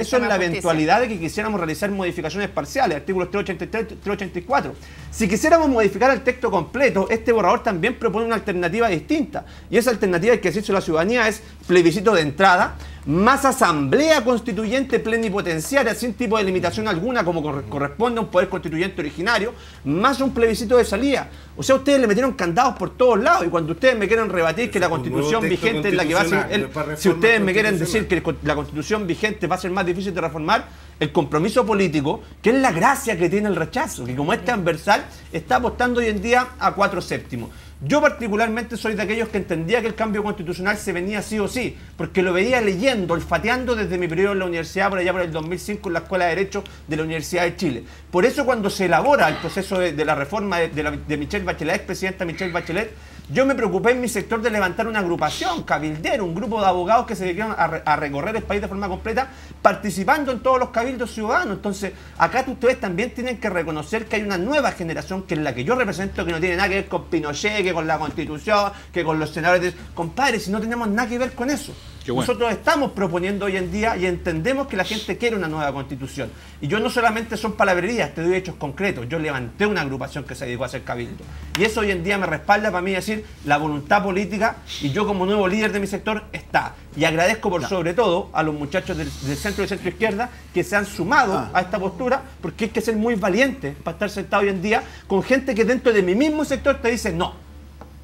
de que quisiéramos realizar modificaciones parciales, artículos 383, 384. Si quisiéramos modificar el texto completo, este borrador también propone una alternativa distinta. Y esa alternativa que se hizo la ciudadanía es plebiscito de entrada, más asamblea constituyente plenipotenciaria sin tipo de limitación alguna como corresponde a un poder constituyente originario, más un plebiscito de salida. O sea, ustedes le metieron candados por todos lados, y cuando ustedes me quieren rebatir que la constitución vigente es la que va a ser, si ustedes me quieren decir que la constitución vigente va a ser más difícil de reformar, el compromiso político, que es la gracia que tiene el rechazo, que como es transversal, está apostando hoy en día a 4/7. Yo particularmente soy de aquellos que entendía que el cambio constitucional se venía sí o sí, porque lo veía leyendo, olfateando desde mi periodo en la universidad, por allá por el 2005, en la Escuela de Derecho de la Universidad de Chile. Por eso cuando se elabora el proceso de la reforma de Michelle Bachelet, expresidenta Michelle Bachelet, yo me preocupé en mi sector de levantar una agrupación cabildera, un grupo de abogados que se dedicaron a recorrer el país de forma completa, participando en todos los cabildos ciudadanos. Entonces, acá ustedes también tienen que reconocer que hay una nueva generación, que es la que yo represento, que no tiene nada que ver con Pinochet, que con la Constitución, que con los senadores. Compadre, si no tenemos nada que ver con eso. Bueno. Nosotros estamos proponiendo hoy en día y entendemos que la gente quiere una nueva Constitución. Y yo no solamente son palabrerías, te doy hechos concretos. Yo levanté una agrupación que se dedicó a hacer cabildo. Y eso hoy en día me respalda para mí decir la voluntad política, y yo como nuevo líder de mi sector está. Y agradezco por sobre todo a los muchachos del centro y centro izquierda que se han sumado a esta postura, porque hay que ser muy valiente para estar sentado hoy en día con gente que dentro de mi mismo sector te dice no.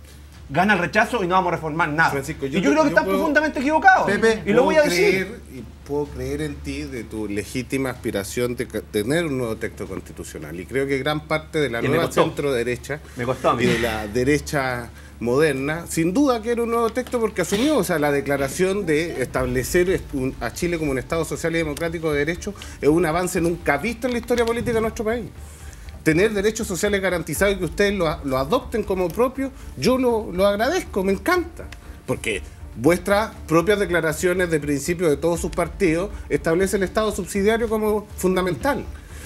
Gana el rechazo y no vamos a reformar nada. Francisco, y yo creo que están profundamente equivocados. Pepe, y lo voy a decir. Y puedo creer en ti de tu legítima aspiración de tener un nuevo texto constitucional. Y creo que gran parte de la nueva centro-derecha y de la derecha moderna, sin duda quiere un nuevo texto, porque asumió, o sea, la declaración de establecer a Chile como un Estado social y democrático de derecho es un avance nunca visto en la historia política de nuestro país. Tener derechos sociales garantizados y que ustedes lo adopten como propio, yo lo agradezco, me encanta. Porque vuestras propias declaraciones de principio de todos sus partidos establecen el Estado subsidiario como fundamental.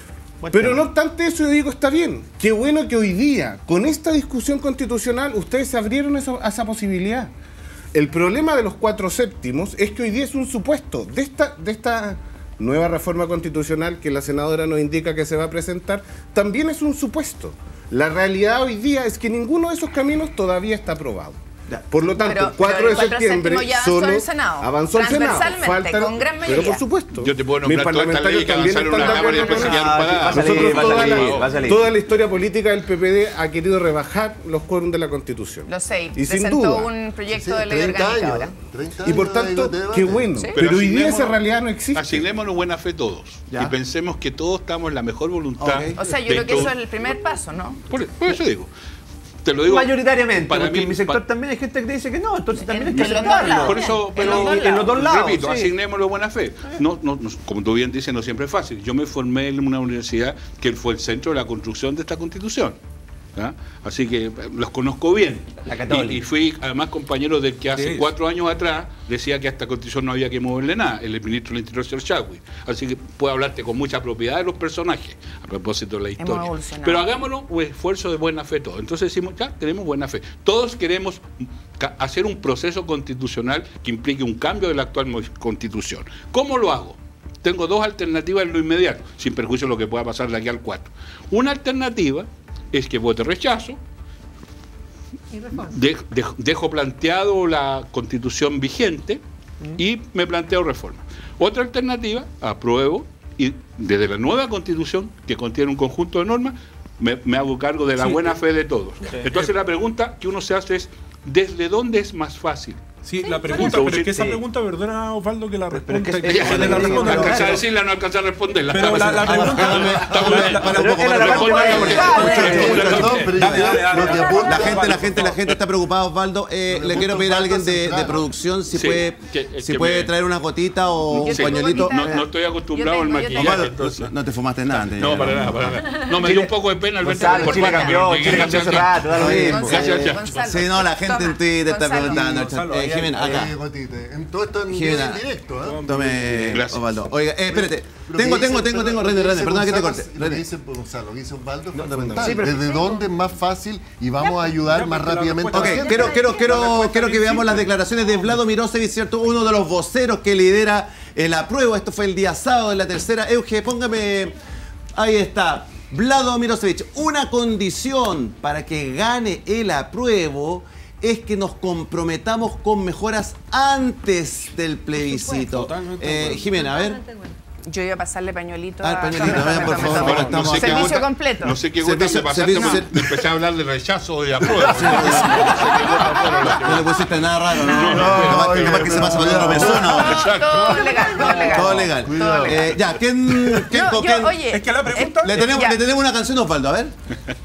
Pero no obstante eso, yo digo, está bien. Qué bueno que hoy día, con esta discusión constitucional, ustedes se abrieron a esa posibilidad. El problema de los 4/7 es que hoy día es un supuesto de esta nueva reforma constitucional que la senadora nos indica que se va a presentar, también es un supuesto. La realidad hoy día es que ninguno de esos caminos todavía está aprobado. Por lo tanto, 4 de septiembre solo avanzó el Senado. Falta, con gran pero por supuesto, yo te puedo nombrar mis parlamentarios también están de acuerdo. Toda la historia política del PPD ha querido rebajar los quórum de la Constitución. Lo sé, y sin presentó duda un proyecto de ley orgánica ahora. Y por tanto, qué bueno. Sí. Pero hoy día esa realidad no existe. Asignémonos buena fe todos. Y pensemos que todos estamos en la mejor voluntad. O sea, yo creo que eso es el primer paso, ¿no? Por eso digo. Te lo digo mayoritariamente, para porque mí, en mi sector también hay gente que dice que no, entonces también hay que aceptarlo. Por eso, pero en los dos lados, repito, sí. asignémoslo buena fe. No, como tú bien dices, no siempre es fácil. Yo me formé en una universidad que fue el centro de la construcción de esta Constitución. ¿Ah? Así que los conozco bien. Y fui además compañero del que hace 4 años atrás decía que a esta Constitución no había que moverle nada, el ministro del Interior, señor Chadwick. Así que puedo hablarte con mucha propiedad de los personajes a propósito de la historia. Pero hagámoslo un esfuerzo de buena fe todos. Entonces decimos, ya tenemos buena fe. Todos queremos hacer un proceso constitucional que implique un cambio de la actual Constitución. ¿Cómo lo hago? tengo dos alternativas en lo inmediato, sin perjuicio de lo que pueda pasar de aquí al 4. Una alternativa es que vote rechazo, dejo planteado la Constitución vigente y me planteo reforma. Otra alternativa, apruebo, y desde la nueva Constitución, que contiene un conjunto de normas, me hago cargo de la buena fe de todos. Entonces la pregunta que uno se hace es, ¿desde dónde es más fácil? Sí, la pregunta, pero es que esa pregunta, perdona Osvaldo que la responda. No alcanza a decla, no alcanza a responderla. Pero la pregunta... La gente está preocupada, Osvaldo. Le quiero pedir a alguien de producción si puede traer una gotita o un pañuelito. No estoy acostumbrado al maquillaje. No te fumaste nada antes. No, para nada. No, me dio un poco de pena al verte por Chile cambió hace rato, da lo mismo. Sí, no, la gente en Twitter está preguntando. Jimena, acá. En todo esto en directo, Tome, Osvaldo. Oiga, espérate. Tengo, René, perdona que te corte. Lo que dice Gonzalo, lo que dice Osvaldo es fundamental. ¿Desde dónde es más fácil y vamos a ayudar más rápidamente? Ok, quiero que veamos las declaraciones de Vlado Mirosevic, ¿cierto? Uno de los voceros que lidera el apruebo. Esto fue el día sábado en la tercera. Euge, póngame. Ahí está. Vlado Mirosevic, una condición para que gane el apruebo es que nos comprometamos con mejoras antes del plebiscito. Jimena, a ver. Yo iba a pasarle pañuelito. Pañuelito, vayan por favor. Servicio completo. No sé qué gota me pasaste, empecé a hablar de rechazo o de apruebo. No le pusiste nada raro, ¿no? Capaz que se pasa por otra persona. Todo legal. Ya, ¿quién? Oye, es que la pregunta... Le tenemos una canción a Osvaldo, a ver.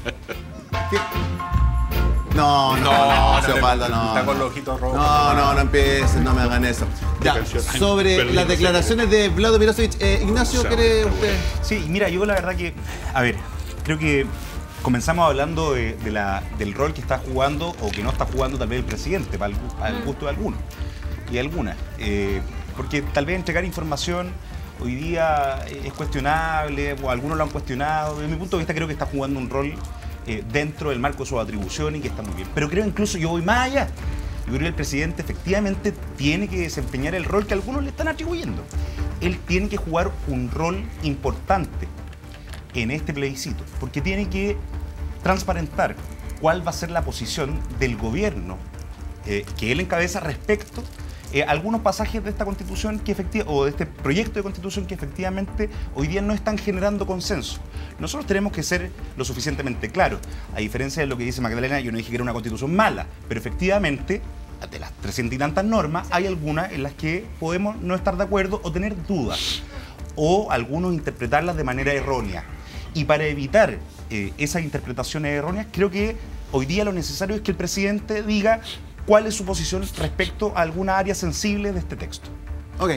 No, Osvaldo, no. Está con los ojitos rojos. No empiecen, no me hagan eso. Ya, sobre las declaraciones de Vlado Mirosevic, Ignacio, ¿quiere usted? Sí, mira, yo la verdad que, a ver, creo que comenzamos hablando del rol que está jugando o que no está jugando tal vez el presidente, al gusto de algunos y algunas. Porque tal vez entregar información hoy día es cuestionable, o algunos lo han cuestionado. Desde mi punto de vista creo que está jugando un rol dentro del marco de sus atribuciones y que está muy bien. Pero creo incluso, yo voy más allá. Yo creo que el presidente efectivamente tiene que desempeñar el rol que algunos le están atribuyendo. Él tiene que jugar un rol importante en este plebiscito, porque tiene que transparentar cuál va a ser la posición del gobierno que él encabeza respecto algunos pasajes de esta Constitución o de este proyecto de Constitución que efectivamente hoy día no están generando consenso. Nosotros tenemos que ser lo suficientemente claros. A diferencia de lo que dice Magdalena, yo no dije que era una Constitución mala, pero efectivamente, de las 300 y tantas normas, hay algunas en las que podemos no estar de acuerdo o tener dudas, o algunos interpretarlas de manera errónea. Y para evitar esas interpretaciones erróneas, creo que hoy día lo necesario es que el presidente diga cuál es su posición respecto a alguna área sensible de este texto. Ok.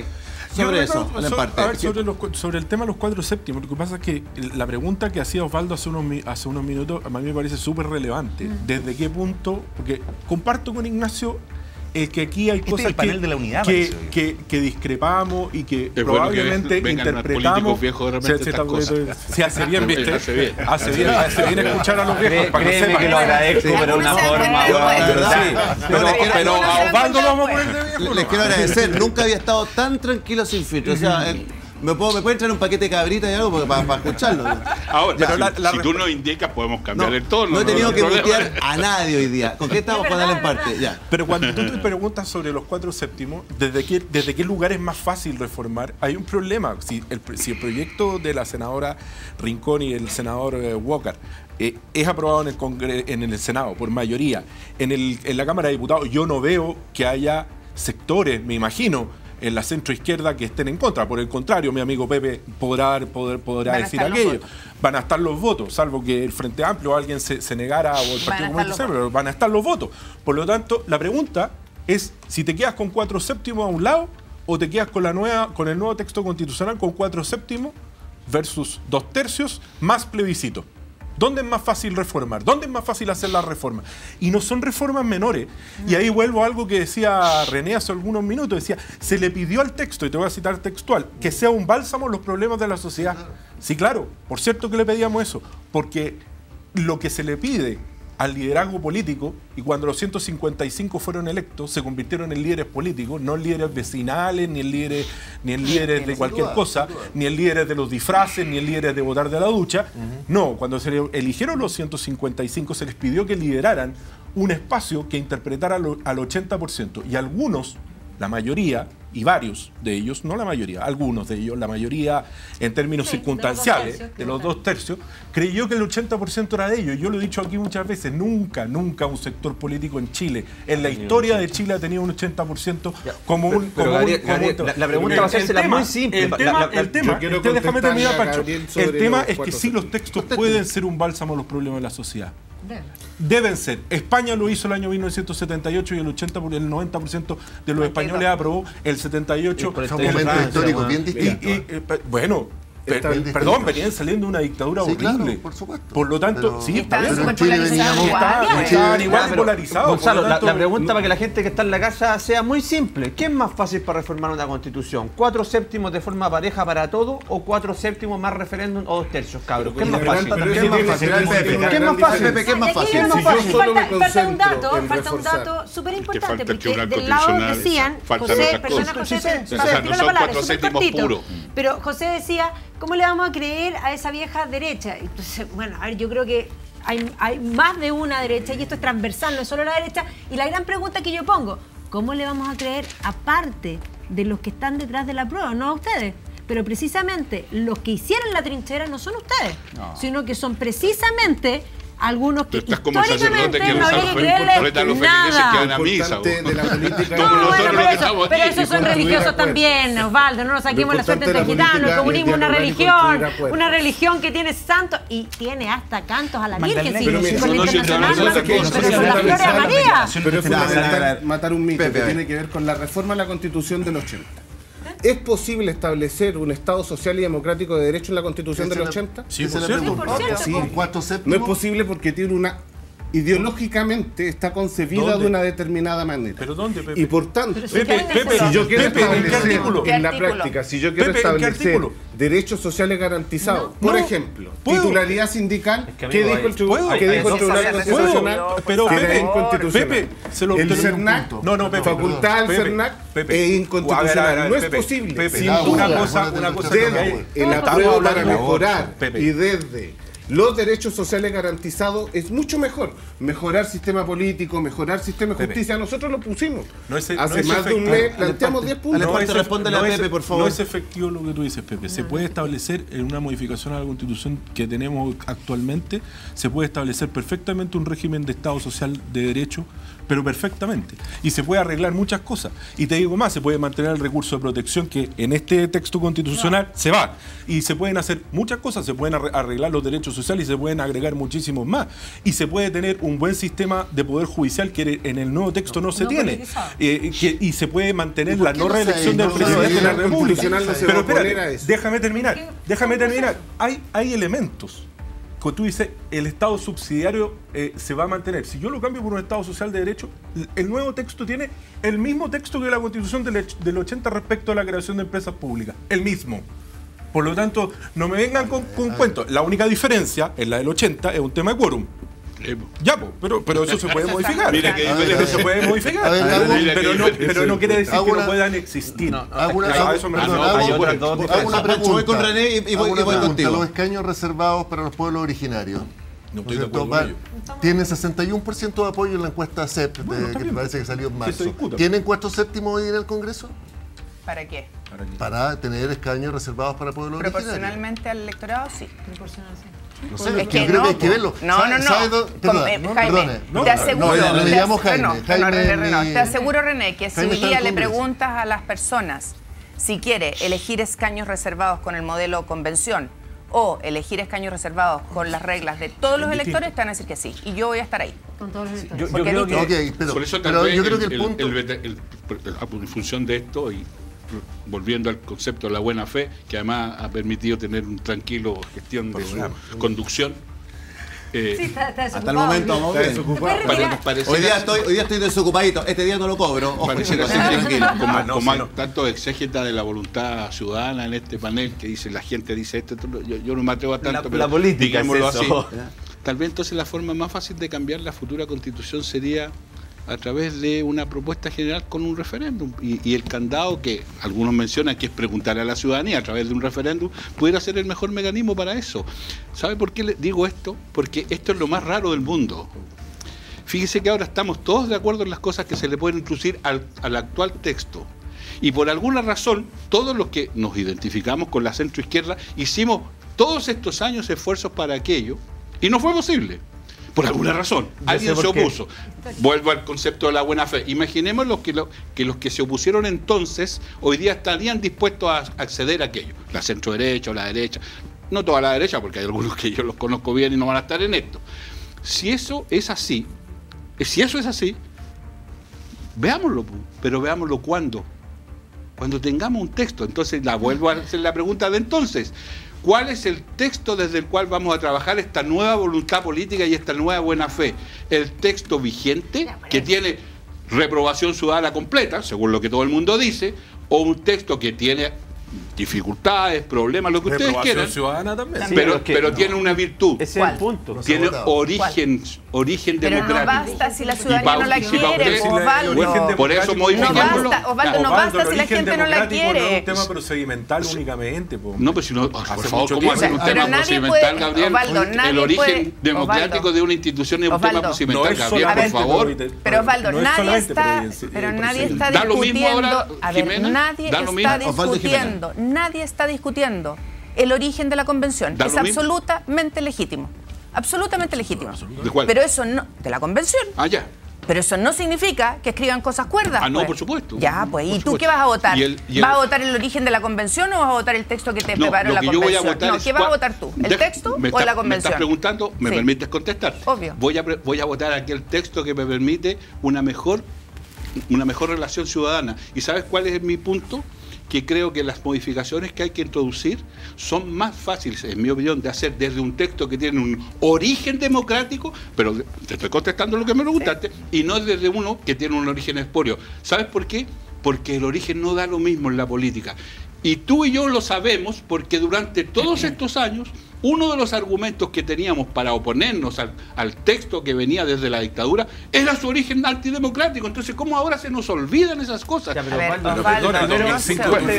Sobre el tema de los 4 séptimos, lo que pasa es que la pregunta que hacía Osvaldo hace unos minutos a mí me parece súper relevante. ¿Desde qué punto? Porque comparto con Ignacio que aquí hay cosas el panel de la unidad, que discrepamos y que probablemente interpretamos. Se hace bien, ¿viste? Hace bien escuchar a los viejos para que sepan. Que lo agradezco, pero una forma. Pero a Osvaldo lo vamos a poner de viejo. Les quiero agradecer. Nunca había estado tan tranquilo sin filtro. O sea, ¿me puede entrar un paquete de cabritas y algo para escucharlo? Ahora, si tú nos indicas, podemos cambiar el tono. No he tenido que mutear a nadie hoy día. ¿Con qué estamos para darle en parte? Ya. Pero cuando tú te preguntas sobre los 4 séptimos, ¿desde qué lugar es más fácil reformar? Hay un problema. Si el proyecto de la senadora Rincón y el senador Walker es aprobado en el Senado por mayoría, en la Cámara de Diputados yo no veo que haya sectores, me imagino, en la centroizquierda que estén en contra. Por el contrario, mi amigo Pepe podrá decir aquello. Van a estar los votos, salvo que el Frente Amplio o alguien se negara o el Partido Comunista, pero van a estar los votos. Por lo tanto, la pregunta es si te quedas con 4 séptimos a un lado o te quedas con el nuevo texto constitucional con 4 séptimos versus 2 tercios más plebiscito. ¿Dónde es más fácil reformar? ¿Dónde es más fácil hacer la reforma? Y no son reformas menores. Y ahí vuelvo a algo que decía René hace algunos minutos. Decía, se le pidió al texto, y te voy a citar textual, que sea un bálsamo en los problemas de la sociedad. Sí, claro, por cierto que le pedíamos eso. Porque lo que se le pide al liderazgo político, y cuando los 155 fueron electos, se convirtieron en líderes políticos, no en líderes vecinales, ni en líderes ni en líderes de cualquier cosa, ni en líderes de los disfraces, ni en líderes de votar de la ducha. No, cuando se eligieron los 155 se les pidió que lideraran un espacio que interpretara al 80%. Y algunos, la mayoría, y varios de ellos, no la mayoría, algunos de ellos, la mayoría en términos circunstanciales, de los 2/3, creyó que el 80% era de ellos. Yo lo he dicho aquí muchas veces, nunca un sector político en Chile, en la historia de Chile ha tenido un 80% como un... La pregunta va a ser muy simple. Déjame terminar, Pancho. El tema es que sí, los textos pueden ser un bálsamo a los problemas de la sociedad. Deben ser. España lo hizo el año 1978 y el 90% de los españoles aprobó el 78. Son momentos históricos bien distintos. Bueno, perdón, venían saliendo de una dictadura horrible. Claro, por supuesto. Por lo tanto, sí, está bien. Estaban igual de polarizados. Gonzalo, la pregunta para que la gente que está en la casa sea muy simple. ¿Qué es más fácil para reformar una constitución? ¿4/7 de forma pareja para todo o 4/7 más referéndum o 2/3, cabros? ¿Qué es más fácil? ¿Qué es más fácil, Pepe? ¿Qué es más fácil? Falta un dato súper importante, porque del lado decían, José, perdona José, no son 4/7 puros. Pero José decía, ¿cómo le vamos a creer a esa vieja derecha? Entonces, bueno, a ver, yo creo que hay más de una derecha y esto es transversal, no es solo la derecha. Y la gran pregunta que yo pongo, ¿cómo le vamos a creer aparte de los que están detrás de la prueba? No a ustedes, pero precisamente los que hicieron la trinchera no son ustedes, sino que son precisamente algunos que históricamente no había que creerles nada. Pero esos son religiosos también, Osvaldo, no nos saquemos la suerte entre gitanos. El comunismo es una religión que tiene santos y tiene hasta cantos a la Virgen. Pero es fundamental matar un mito que tiene que ver con la reforma a la Constitución del 80. ¿Es posible establecer un Estado social y democrático de derecho en la Constitución del 80? Sí, por cierto. No es posible porque tiene una... Ideológicamente está concebida de una determinada manera. ¿Pero dónde, Pepe? Y por tanto, Pepe, si yo quiero establecer en la práctica, si yo quiero establecer derechos sociales garantizados, por ejemplo, titularidad sindical, ¿qué dijo el Tribunal Constitucional? Pero Pepe, el CERNAC, facultad del CERNAC es inconstitucional. No es posible. Sin duda, desde el apruebo para mejorar y desde los derechos sociales garantizados es mucho mejor. Mejorar sistema político, mejorar sistema de justicia. Nosotros lo pusimos. Hace más de un mes planteamos 10 puntos. Respóndele a Pepe, por favor. No es efectivo lo que tú dices, Pepe. Se puede establecer en una modificación a la Constitución que tenemos actualmente, se puede establecer perfectamente un régimen de Estado social de derecho, pero perfectamente. Y se puede arreglar muchas cosas. Y te digo más, se puede mantener el recurso de protección que en este texto constitucional se va. Y se pueden hacer muchas cosas, se pueden arreglar los derechos sociales y se pueden agregar muchísimos más. Y se puede tener un buen sistema de poder judicial que en el nuevo texto no se tiene. Y se puede mantener la no reelección del presidente de la República. Pero espérate, déjame terminar. Hay elementos. Cuando tú dices, el Estado subsidiario se va a mantener. Si yo lo cambio por un Estado social de derecho, el nuevo texto tiene el mismo texto que la Constitución del 80 respecto a la creación de empresas públicas. El mismo. Por lo tanto, no me vengan con cuentos. La única diferencia en la del 80 es un tema de quórum. Ya, pero eso se puede modificar. Eso se puede modificar. Pero no quiere decir que no puedan existir. Hago una pregunta. Voy con René y voy contigo. Los escaños reservados para los pueblos originarios. No estoy de acuerdo con ello. Tiene 61% de apoyo en la encuesta CEP, que me parece que salió en marzo. ¿Tienen 4/7 hoy en el Congreso? ¿Para qué? Para tener escaños reservados para pueblos originarios. Proporcionalmente al electorado, sí. No sé, yo creo que hay que verlo. Jaime, te aseguro. Me llamo Jaime. Te aseguro, René, que si hoy día le preguntas a las personas si quiere elegir escaños reservados con el modelo convención o elegir escaños reservados con las reglas de todos los electores, te van a decir que sí. Y yo voy a estar ahí. Con todos los electores. Por eso yo creo que el punto... en función de esto y volviendo al concepto de la buena fe, que además ha permitido tener un tranquilo gestión de su conducción. Hasta el momento vamos bien. Hoy día estoy desocupadito. Este día no lo cobro. Pareciera como hay tantos exégetas de la voluntad ciudadana en este panel que dice la gente dice esto, yo no me atrevo a tanto, pero la política digámoslo es eso. Así. Tal vez entonces la forma más fácil de cambiar la futura constitución sería a través de una propuesta general con un referéndum. Y el candado, que algunos mencionan que es preguntarle a la ciudadanía a través de un referéndum, pudiera ser el mejor mecanismo para eso. ¿Sabe por qué le digo esto? Porque esto es lo más raro del mundo. Fíjese que ahora estamos todos de acuerdo en las cosas que se le pueden introducir al actual texto. Y por alguna razón, todos los que nos identificamos con la centroizquierda hicimos todos estos años esfuerzos para aquello y no fue posible. Por alguna razón, alguien se opuso. Vuelvo al concepto de la buena fe. Imaginemos que los que se opusieron entonces hoy día estarían dispuestos a acceder a aquello. La centroderecha o la derecha. No toda la derecha, porque hay algunos que yo los conozco bien y no van a estar en esto. Si eso es así, veámoslo, pero veámoslo cuándo. Cuando tengamos un texto. Entonces vuelvo a hacer la pregunta de entonces. ¿Cuál es el texto desde el cual vamos a trabajar esta nueva voluntad política y esta nueva buena fe? ¿El texto vigente, que tiene reprobación ciudadana completa, según lo que todo el mundo dice, o un texto que tiene dificultades, problemas, lo que ustedes quieran, ciudadana también. pero tiene una virtud? Ese es el punto. Tiene origen democrático. Pero no basta si la ciudadanía no la quiere, Osvaldo. Por eso modificamos. Osvaldo, no basta si la gente no la quiere. No es un tema procedimental únicamente. No, pero si no, por favor, ¿cómo hacer un tema procedimental, Gabriel? El origen democrático de una institución es un tema procedimental, Gabriel, por favor. Pero Osvaldo, nadie está discutiendo. A ver, nadie está discutiendo. Nadie está discutiendo el origen de la convención. Es absolutamente legítimo. Absolutamente legítimo. ¿De cuál? Pero eso no. De la convención. Ah, ya. Pero eso no significa que escriban cosas cuerdas. Ah, no, por supuesto. Ya, pues. ¿Y tú qué vas a votar? ¿Vas a votar el origen de la convención o vas a votar el texto que te preparó la convención? ¿Qué vas a votar tú? ¿El texto o la convención? Me estás preguntando, ¿me permites contestar? Obvio. Voy a votar aquel texto que me permite una mejor relación ciudadana. ¿Y sabes cuál es mi punto? Que creo que las modificaciones que hay que introducir son más fáciles, en mi opinión, de hacer desde un texto que tiene un origen democrático, pero te estoy contestando lo que me preguntaste, y no desde uno que tiene un origen espurio. ¿Sabes por qué? Porque el origen no da lo mismo en la política. Y tú y yo lo sabemos porque durante todos estos años, uno de los argumentos que teníamos para oponernos al texto que venía desde la dictadura era su origen antidemocrático. Entonces, ¿cómo ahora se nos olvidan esas cosas? Ya, no se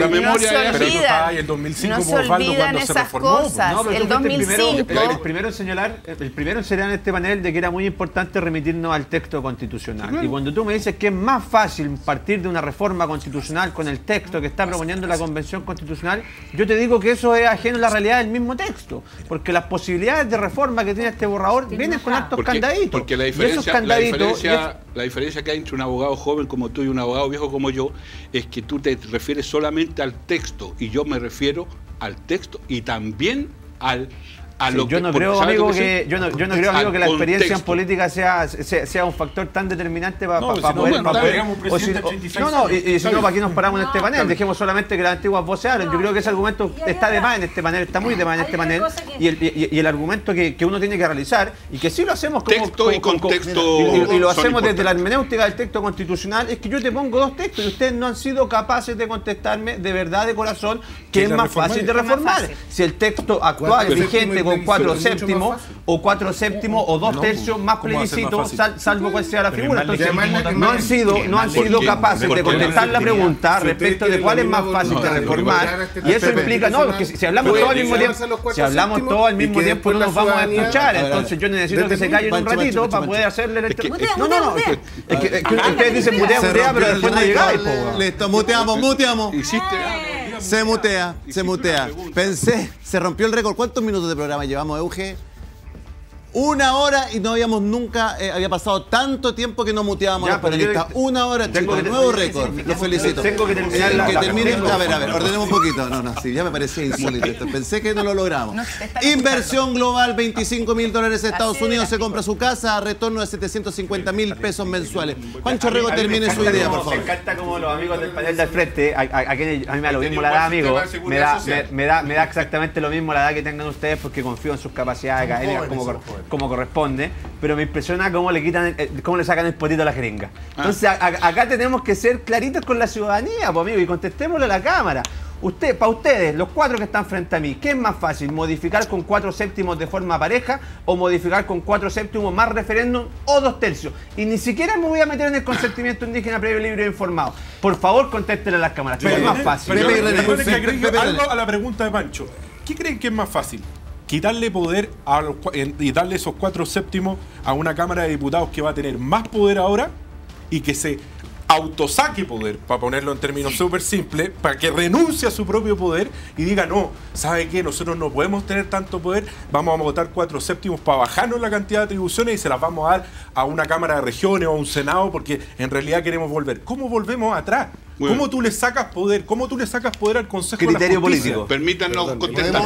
olvidan esas cosas. El 2005... El primero en señalar en este panel de que era muy importante remitirnos al texto constitucional. Y cuando tú me dices que es más fácil partir de una reforma constitucional con el texto que está proponiendo la Convención Constitucional, yo te digo que eso es ajeno a la realidad del mismo texto. Porque las posibilidades de reforma que tiene este borrador vienen con hartos candaditos. Porque la diferencia que hay entre un abogado joven como tú y un abogado viejo como yo es que tú te refieres solamente al texto y yo me refiero al texto y también yo no creo, amigo, que la experiencia en política sea un factor tan determinante para poder... Y si no, ¿para qué nos paramos en este panel? Dejemos solamente que las antiguas voces hablen. Yo creo que ese argumento está de más en este panel, está muy de más en este panel. Y el argumento que uno tiene que realizar, y que sí lo hacemos como texto y contexto, y lo hacemos desde la hermenéutica del texto constitucional, es que yo te pongo dos textos y ustedes no han sido capaces de contestarme de verdad, de corazón, que es más fácil de reformar. Si el texto actual es vigente con 4 séptimos o 4 séptimos o 2 tercios más plebiscito, salvo cual sea la figura. Entonces no han sido capaces de contestar la pregunta respecto de cuál es más fácil de reformar, y eso implica, que si hablamos todos al mismo tiempo no nos vamos a escuchar. Entonces yo necesito que se callen un ratito para poder hacerle la interpretación. Es que ustedes dicen mutea, pero después no llegáis. Listo, muteamos. Se mutea. Pensé, se rompió el récord. ¿Cuántos minutos de programa llevamos, Euge? 1 hora y no habíamos nunca, había pasado tanto tiempo que no muteábamos a los panelistas. 1 hora, chicos, nuevo récord. Los felicito. Tengo que terminar a ver, ordenemos un poquito. Sí, ya me parecía insólito esto. Pensé que no lo logramos. Inversión global, $25.000 en Estados Unidos. Se compra su casa a retorno de 750.000 pesos mensuales. Juancho Rego, termine su idea, por favor. Me encanta como los amigos del panel del frente, a mí me da lo mismo la edad, amigo. Me da exactamente lo mismo la edad que tengan ustedes porque confío en sus capacidades académicas como corresponde, pero me impresiona cómo le sacan el potito a la jeringa. Entonces acá tenemos que ser claritos con la ciudadanía, pues, amigo, y contestémosle a la Cámara. Para ustedes, los 4 que están frente a mí, ¿qué es más fácil? ¿Modificar con 4/7 de forma pareja o modificar con 4/7 más referéndum o 2/3? Y ni siquiera me voy a meter en el consentimiento indígena previo, libre e informado. Por favor, contéstenle a las cámaras. ¿Qué es más fácil? Algo a la pregunta de Pancho. ¿Qué creen que es más fácil? Quitarle poder y darle esos 4/7 a una Cámara de Diputados que va a tener más poder ahora y que se autosaque poder, para ponerlo en términos súper simples, para que renuncie a su propio poder y diga, no, ¿sabe qué? Nosotros no podemos tener tanto poder, vamos a votar 4/7 para bajarnos la cantidad de atribuciones y se las vamos a dar a una Cámara de Regiones o a un Senado porque en realidad queremos volver. ¿Cómo volvemos atrás? ¿Cómo tú le sacas poder? ¿Cómo tú le sacas poder al Consejo de la Justicia? Político. Permítanos contestar.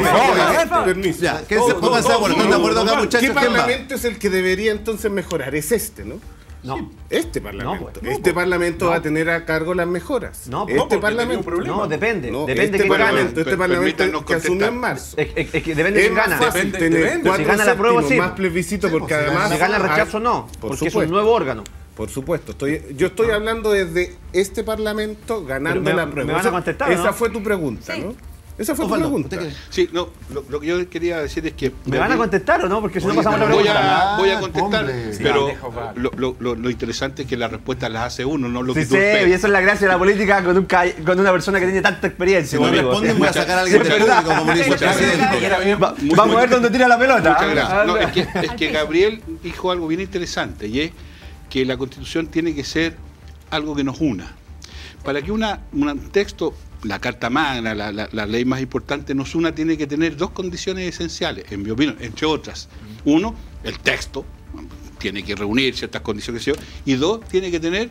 ¿Qué parlamento es el que debería entonces mejorar? Es este, ¿no? No. Este Parlamento. Este Parlamento va a tener a cargo las mejoras. Este Parlamento. No, depende. Depende quién gana. Este Parlamento que asumió en marzo. Es que depende quién gana. Si gana la prueba, sí. Más plebiscito, porque además. Si gana el rechazo, no. Porque es un nuevo órgano. Por supuesto. Yo estoy hablando desde este Parlamento ganando la prueba. Me van a contestar, esa fue tu pregunta, ¿no? Esa fue tu pregunta. Sí, no, lo que yo quería decir es que... ¿Me van a contestar o no? Porque si no pasamos la pregunta. Voy a contestar, pero lo interesante es que las respuestas las hace uno, no lo que tú esperas. Y eso es la gracia de la política con una persona que tiene tanta experiencia. Si no responden, voy a sacar a alguien del público, como le hizo el presidente. Vamos a ver dónde tira la pelota. Muchas gracias. No, es que Gabriel dijo algo bien interesante, y es que la Constitución tiene que ser algo que nos una. Para que un texto, la Carta Magna, la ley más importante, nos una, tiene que tener 2 condiciones esenciales, en mi opinión, entre otras. 1, el texto, tiene que reunir ciertas condiciones, y 2, tiene que tener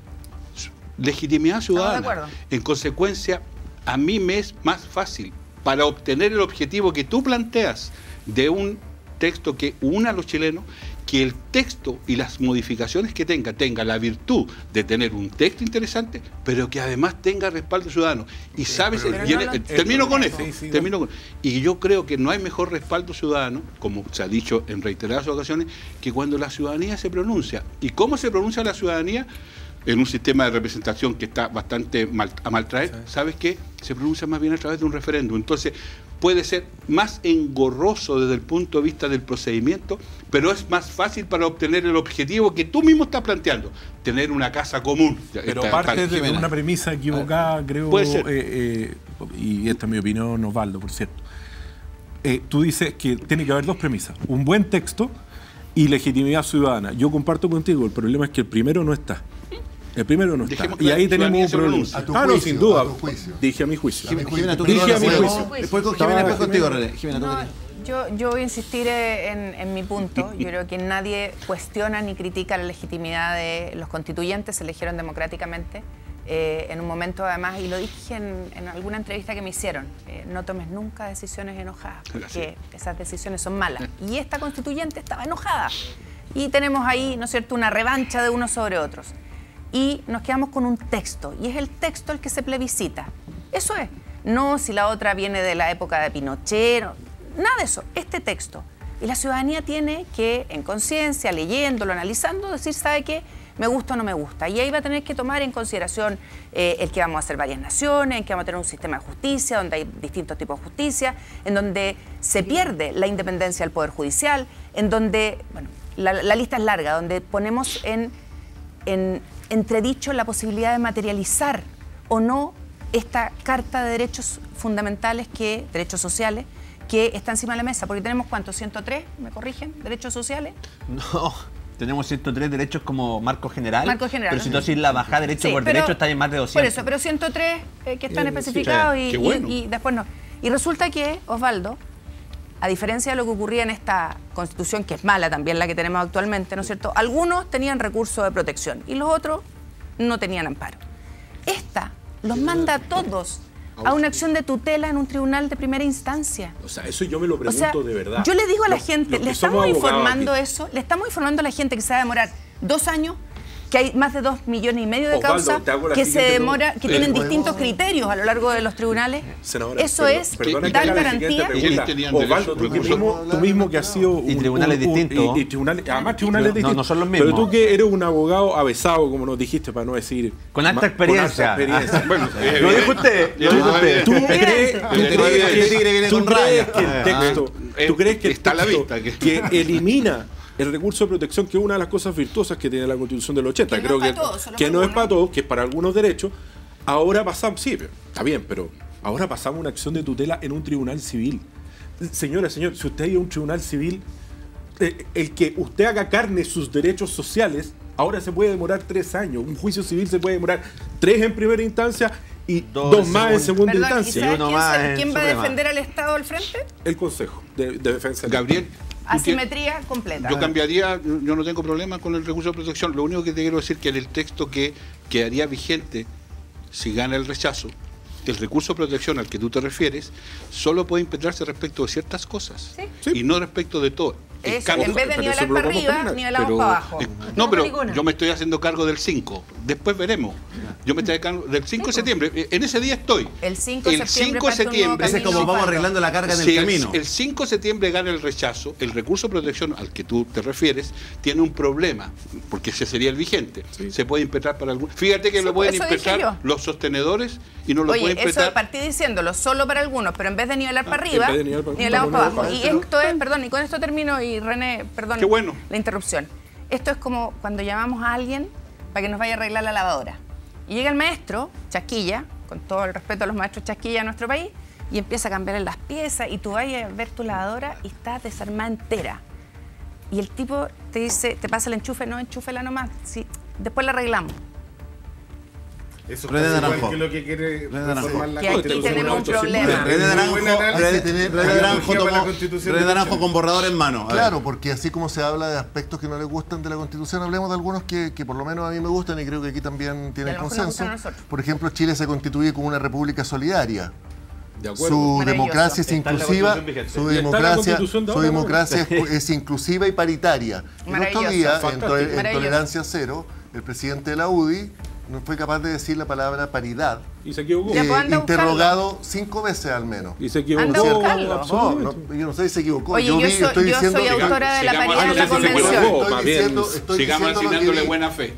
legitimidad ciudadana. En consecuencia, a mí me es más fácil, para obtener el objetivo que tú planteas de un texto que una a los chilenos, que el texto y las modificaciones que tenga la virtud de tener un texto interesante, pero que además tenga respaldo ciudadano. Y sabes, termino con esto. Y yo creo que no hay mejor respaldo ciudadano, como se ha dicho en reiteradas ocasiones, que cuando la ciudadanía se pronuncia. ¿Y cómo se pronuncia la ciudadanía? En un sistema de representación que está bastante a mal traer, ¿sabes qué? Se pronuncia más bien a través de un referéndum. Entonces, puede ser más engorroso desde el punto de vista del procedimiento, pero es más fácil para obtener el objetivo que tú mismo estás planteando, tener una casa común. Pero parte de una premisa equivocada, creo, puede ser. Y esta es mi opinión, Osvaldo, por cierto. Tú dices que tiene que haber 2 premisas, un buen texto y legitimidad ciudadana. Yo comparto contigo, el problema es que el primero no está. El primero no está. Y ahí tenemos un problema. No, sin duda. Dije a mi juicio. Dije a mi juicio. Después contigo, René. Yo voy a insistir en mi punto. Yo creo que nadie cuestiona ni critica la legitimidad de los constituyentes, se eligieron democráticamente. En un momento, además, y lo dije en alguna entrevista que me hicieron, no tomes nunca decisiones enojadas, porque esas decisiones son malas. Y esta constituyente estaba enojada. Y tenemos ahí, ¿no es cierto?, una revancha de unos sobre otros. Y nos quedamos con un texto, y es el texto el que se plebiscita. Eso es. No si la otra viene de la época de Pinochet, nada de eso. Este texto. Y la ciudadanía tiene que, en conciencia, leyéndolo, analizando, decir, ¿sabe qué? Me gusta o no me gusta. Y ahí va a tener que tomar en consideración el que vamos a hacer varias naciones, en que vamos a tener un sistema de justicia, donde hay distintos tipos de justicia, en donde se pierde la independencia del Poder Judicial, en donde, bueno, la lista es larga, donde ponemos en entredicho la posibilidad de materializar o no esta Carta de Derechos Fundamentales, derechos sociales, que está encima de la mesa. Porque tenemos, ¿cuántos? 103, ¿me corrigen? ¿Derechos sociales? No, tenemos 103 derechos como marco general. Marco general. Pero si tú decís la bajada de derecho por derecho, está en más de 200. Por eso, pero 103 que están especificados y después no. Y resulta que, Osvaldo, a diferencia de lo que ocurría en esta Constitución, que es mala también la que tenemos actualmente, ¿no es cierto? Algunos tenían recurso de protección y los otros no tenían amparo. Esta los manda a todos a una acción de tutela en un tribunal de primera instancia. O sea, eso yo me lo pregunto de verdad. Yo le digo a la gente, le estamos informando eso, le estamos informando a la gente que se va a demorar 2 años que hay más de 2,5 millones de causas que se demora, que tienen distintos criterios a lo largo de los tribunales. Senadora, eso es dar garantía. Osvaldo, tú mismo que has sido y tribunales distintos. Y tribunales, además tribunales distintos. No son los mismos. Pero tú que eres un abogado avesado, como nos dijiste, para no decir... Con alta experiencia. Bueno, lo dijo usted. ¿Tú crees que el texto que elimina el recurso de protección, que es una de las cosas virtuosas que tiene la Constitución del 80, creo que no es para todos, que es para algunos derechos, ahora pasamos, sí, está bien, pero ahora pasamos una acción de tutela en un tribunal civil? Señora, señor, si usted ha ido a un tribunal civil, el que usted haga carne sus derechos sociales, ahora se puede demorar 3 años. Un juicio civil se puede demorar 3 en primera instancia y 2 más en segunda instancia. ¿Y uno más quién va a defender al Estado al frente? El Consejo de Defensa. Gabriel. Asimetría completa. Yo cambiaría, yo no tengo problema con el recurso de protección. Lo único que te quiero decir que en el texto que quedaría vigente, si gana el rechazo, el recurso de protección al que tú te refieres, solo puede impetrarse respecto de ciertas cosas. ¿Sí? Y no respecto de todo. Eso, en vez de nivelar para arriba, nivelamos para abajo. No, pero yo me estoy haciendo cargo del 5. Después veremos. Yo me estoy cargo del 5 de septiembre. En ese día estoy. El 5 de septiembre. Ese es como vamos arreglando la carga en el camino. El 5 de septiembre gana el rechazo. El recurso de protección al que tú te refieres tiene un problema, porque ese sería el vigente. Sí. Se puede impetrar para algún. Fíjate que lo pueden impetrar los sostenedores y no lo pueden impetrar. Eso partí diciéndolo, solo para algunos, pero en vez de nivelar para arriba, nivelamos para abajo. Y esto es, perdón, y con esto termino. Y René, perdón la interrupción. Esto es como cuando llamamos a alguien para que nos vaya a arreglar la lavadora. Y llega el maestro, chasquilla, con todo el respeto a los maestros chasquilla de nuestro país, y empieza a cambiar las piezas, y tú vas a ver tu lavadora y está desarmada entera. Y el tipo te dice, te pasa el enchufe, no, enchúfela nomás, sí, después la arreglamos. Eso es igual que lo que quiere reformar la Constitución. Aquí tenemos un problema. René Naranjo con borrador en mano. Claro, porque así como se habla de aspectos que no les gustan de la Constitución, hablemos de algunos que por lo menos a mí me gustan y creo que aquí también tienen consenso. Por ejemplo, Chile se constituye como una república solidaria. Su democracia es inclusiva, su democracia es inclusiva y paritaria. El otro día, en Tolerancia Cero, el presidente de la UDI no fue capaz de decir la palabra paridad. Y se equivocó. Interrogado 5 veces al menos. Y se equivocó. Yo no sé si se equivocó. Oye, yo soy autora de la paridad en la convención. Sigamos asignándole buena fe.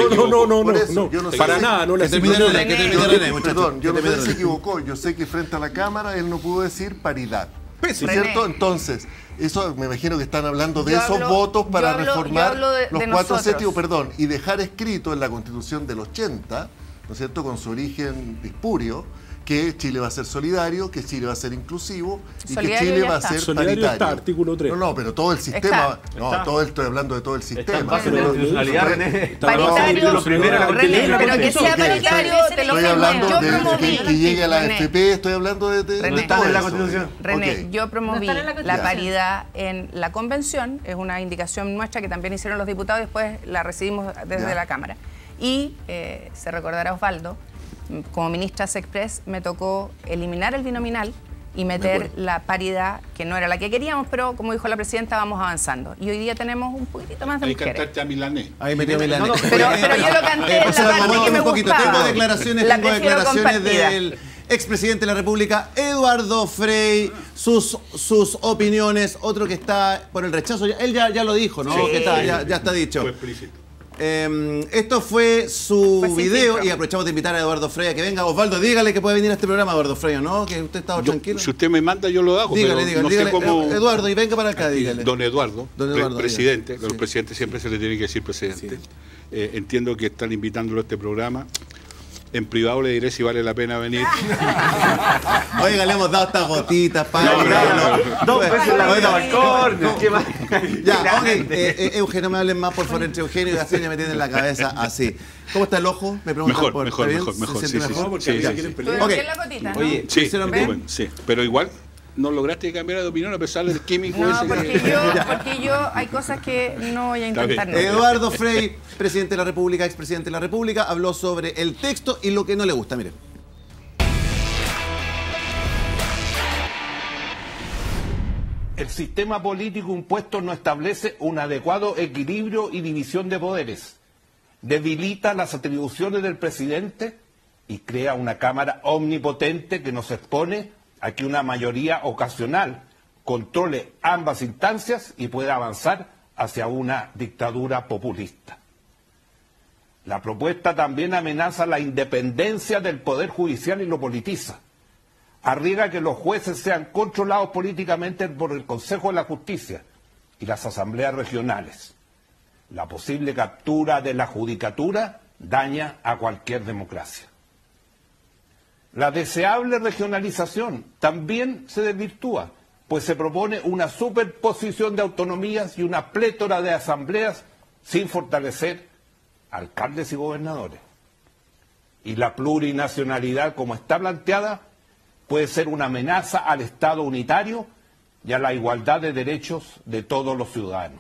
No. Para nada, no le Perdón, yo no sé si se equivocó. Yo sé que frente a la Cámara él no pudo decir paridad. ¿Cierto? Entonces, eso me imagino que están hablando de esos votos para reformar los 4 séptimos, y dejar escrito en la Constitución del 80, ¿no es cierto?, con su origen dispurio, que Chile va a ser solidario, que Chile va a ser inclusivo y que Chile va a ser paritario. Está, artículo 3. No, pero todo el sistema, estoy hablando de todo el sistema. Paritario, pero que sea paritario, te lo hablando de que llegue a la AFP, estoy hablando de está en la Constitución. René, yo promoví la paridad en la convención, es una indicación nuestra que también hicieron los diputados, después la recibimos desde la Cámara. Y se recordará Osvaldo, como ministra Sexpress me tocó eliminar el binominal y meter la paridad, que no era la que queríamos, pero como dijo la presidenta, vamos avanzando. Y hoy día tenemos un poquitito más de mujeres. Ahí cantaste a Milanés. Ahí metió Milanés. Pero yo lo canté en la parte que me gustaba. Tengo declaraciones del expresidente de la República, Eduardo Frei, sus opiniones, otro que está por el rechazo. Él ya lo dijo, ¿no? Sí. Que ya está dicho. Fue explícito. Esto fue su video y aprovechamos de invitar a Eduardo Frei a que venga. Osvaldo, dígale que puede venir a este programa, Eduardo Frei, ¿no? Que usted está tranquilo. Si usted me manda, yo lo hago. Dígale, Eduardo, y venga para acá, dígale. Don Eduardo, presidente. Los presidentes siempre se le tiene que decir presidente. Sí. Entiendo que están invitándolo a este programa. En privado le diré si vale la pena venir. Oiga, le hemos dado estas gotitas para... Dos veces la gotita balcón. Ya, Eugenio, me hablen más, por favor, entre Eugenio y Gacenia me tienen la cabeza así. ¿Cómo está el ojo? Me preguntan mejor. Sí. ¿Qué la gotita? Oye, sí, pero igual... ¿No lograste cambiar de opinión a pesar del químico ese? Porque yo hay cosas que no voy a intentar. Eduardo Frei, presidente de la República, expresidente de la República, habló sobre el texto y lo que no le gusta. Mire. El sistema político impuesto no establece un adecuado equilibrio y división de poderes. debilita las atribuciones del presidente y crea una Cámara omnipotente que nos expone a que una mayoría ocasional controle ambas instancias y pueda avanzar hacia una dictadura populista. La propuesta también amenaza la independencia del Poder Judicial y lo politiza. Arriesga que los jueces sean controlados políticamente por el Consejo de la Justicia y las asambleas regionales. La posible captura de la judicatura daña a cualquier democracia. La deseable regionalización también se desvirtúa, pues se propone una superposición de autonomías y una plétora de asambleas sin fortalecer alcaldes y gobernadores. Y la plurinacionalidad, como está planteada, puede ser una amenaza al Estado unitario y a la igualdad de derechos de todos los ciudadanos.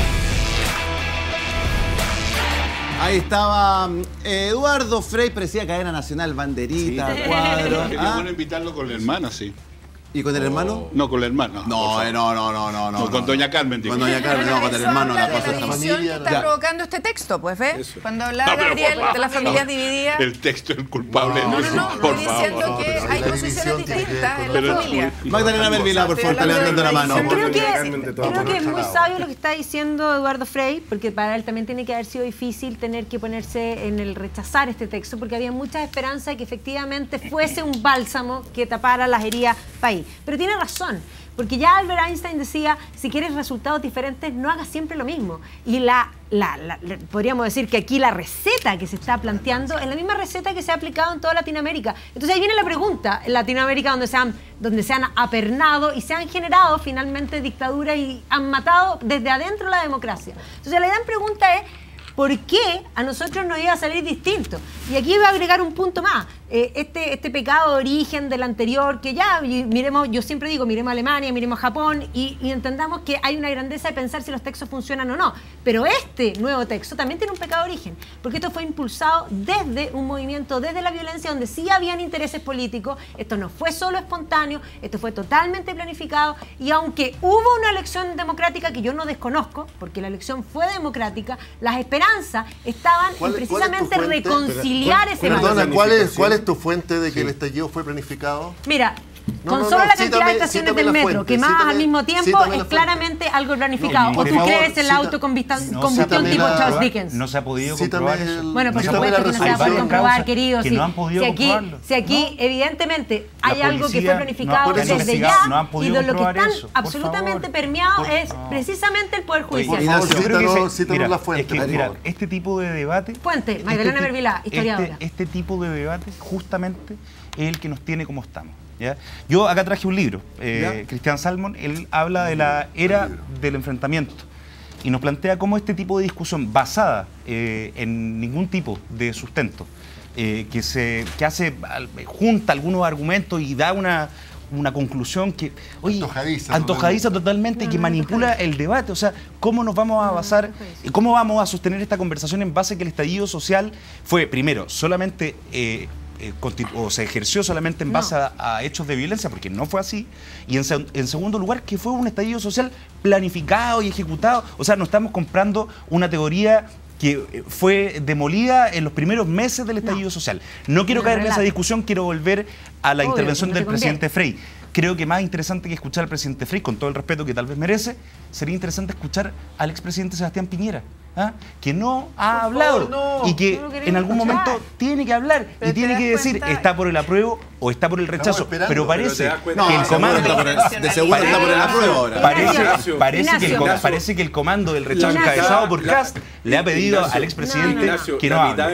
Ahí estaba Eduardo Frei, presidía Cadena Nacional, banderita, sí, cuadro. Qué bueno invitarlo con la hermana, sí. ¿Y con el hermano? No, con la hermana. No, con doña Carmen. Con doña Carmen, no, con el hermano. La división que está provocando este texto, pues, ¿ves? Eso. Cuando hablaba Gabriel de las familias divididas. El texto es el culpable. No, estoy diciendo que hay posiciones distintas en la familia. Magdalena Mervilá, por favor, está levantando la mano. Creo que es muy sabio lo que está diciendo Eduardo Frei, porque para él también tiene que haber sido difícil tener que ponerse en el rechazar este texto, porque había mucha esperanza de que efectivamente fuese un bálsamo que tapara las heridas país. Pero tiene razón, porque ya Albert Einstein decía, si quieres resultados diferentes, no hagas siempre lo mismo. Y podríamos decir que aquí la receta que se está planteando es la misma receta que se ha aplicado en toda Latinoamérica. Entonces ahí viene la pregunta, en Latinoamérica donde se han apernado y se han generado finalmente dictaduras y han matado desde adentro la democracia. Entonces la gran pregunta es, ¿por qué a nosotros nos iba a salir distinto? Y aquí voy a agregar un punto más. Este pecado de origen del anterior, que ya miremos, yo siempre digo, miremos a Alemania, miremos a Japón y entendamos que hay una grandeza de pensar si los textos funcionan o no. Pero este nuevo texto también tiene un pecado de origen, porque esto fue impulsado desde un movimiento, desde la violencia, donde sí habían intereses políticos. Esto no fue solo espontáneo, esto fue totalmente planificado, y aunque hubo una elección democrática que yo no desconozco, porque la elección fue democrática, las esperanzas estaban en precisamente reconciliar ese valor. Perdona, ¿cuál es tu fuente de que el estallido fue planificado? Mira, con solo la cantidad de estaciones del metro, que más al mismo tiempo es claramente algo planificado. ¿O tú crees en la autocombustión tipo Charles Dickens? No se ha podido comprobar eso. Bueno, por supuesto que no se va a poder comprobar, querido. Que no han podido comprobarlo. Si aquí, evidentemente, hay algo que fue planificado desde ya, y de lo que están absolutamente permeados es precisamente el Poder Judicial. Cítanos la fuente. Mira, este tipo de debate... Fuente, Magdalena Mervilá, historiadora. Este tipo de debate justamente es el que nos tiene como estamos. ¿Ya? Yo acá traje un libro, Cristian Salmon, él habla de la era del enfrentamiento y nos plantea cómo este tipo de discusión basada en ningún tipo de sustento, que junta algunos argumentos y da una conclusión que, oye, antojadiza totalmente y que manipula el debate. O sea, ¿cómo nos vamos a basar, cómo vamos a sostener esta conversación en base a que el estallido social fue, primero, solamente... o se ejerció solamente en base a hechos de violencia, porque no fue así, y en segundo lugar, que fue un estallido social planificado y ejecutado. O sea, no estamos comprando una teoría que fue demolida en los primeros meses del estallido social. No quiero caer en esa discusión, quiero volver a la intervención del presidente Frei. Creo que más interesante que escuchar al presidente Frei, con todo el respeto que tal vez merece, sería interesante escuchar al expresidente Sebastián Piñera, que no ha hablado y que en algún momento tiene que hablar y tiene que decir está por el apruebo o está por el rechazo. Pero parece que el comando... De seguro está por el apruebo ahora. Parece que el comando del rechazo encabezado por Kast le ha pedido al expresidente que no hable.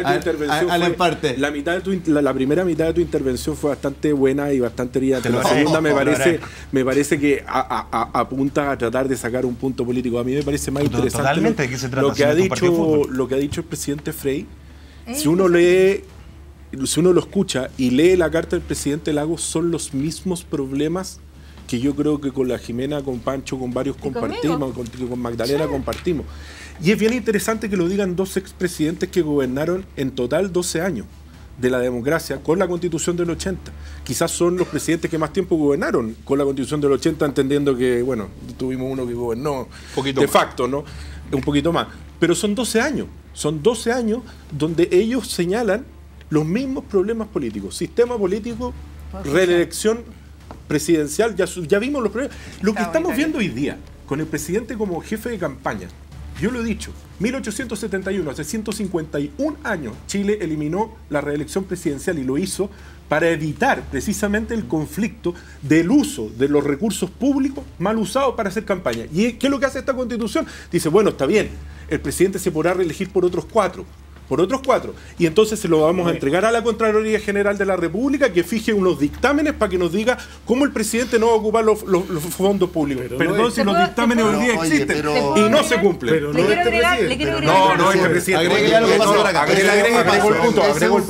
La primera mitad de tu intervención fue bastante buena y bastante brillante. La segunda me parece que apunta a tratar de sacar un punto político. A mí me parece más interesante ¿de qué se trata? lo que ha dicho el presidente Frei. Si uno lo escucha y lee la carta del presidente Lagos, son los mismos problemas que yo creo que con la Jimena, con Pancho, con varios compartimos, con Magdalena compartimos. Y es bien interesante que lo digan dos expresidentes que gobernaron en total 12 años de la democracia con la Constitución del 80. Quizás son los presidentes que más tiempo gobernaron con la Constitución del 80, entendiendo que, bueno, tuvimos uno que gobernó de facto, ¿no? Un poquito más. Pero son 12 años. Son 12 años donde ellos señalan los mismos problemas políticos. Sistema político, reelección presidencial, ya vimos los problemas. Lo que estamos viendo hoy día, con el presidente como jefe de campaña, yo lo he dicho, 1871, hace 151 años, Chile eliminó la reelección presidencial y lo hizo para evitar precisamente el conflicto del uso de los recursos públicos mal usados para hacer campaña. ¿Y qué es lo que hace esta Constitución? Dice, bueno, está bien, el presidente se podrá reelegir por otros cuatro. Y entonces se lo vamos a entregar a la Contraloría General de la República, que fije unos dictámenes para que nos diga cómo el presidente no va a ocupar los fondos públicos. Perdón si los dictámenes hoy día existen y no se cumplen. No este presidente. Agrego el punto.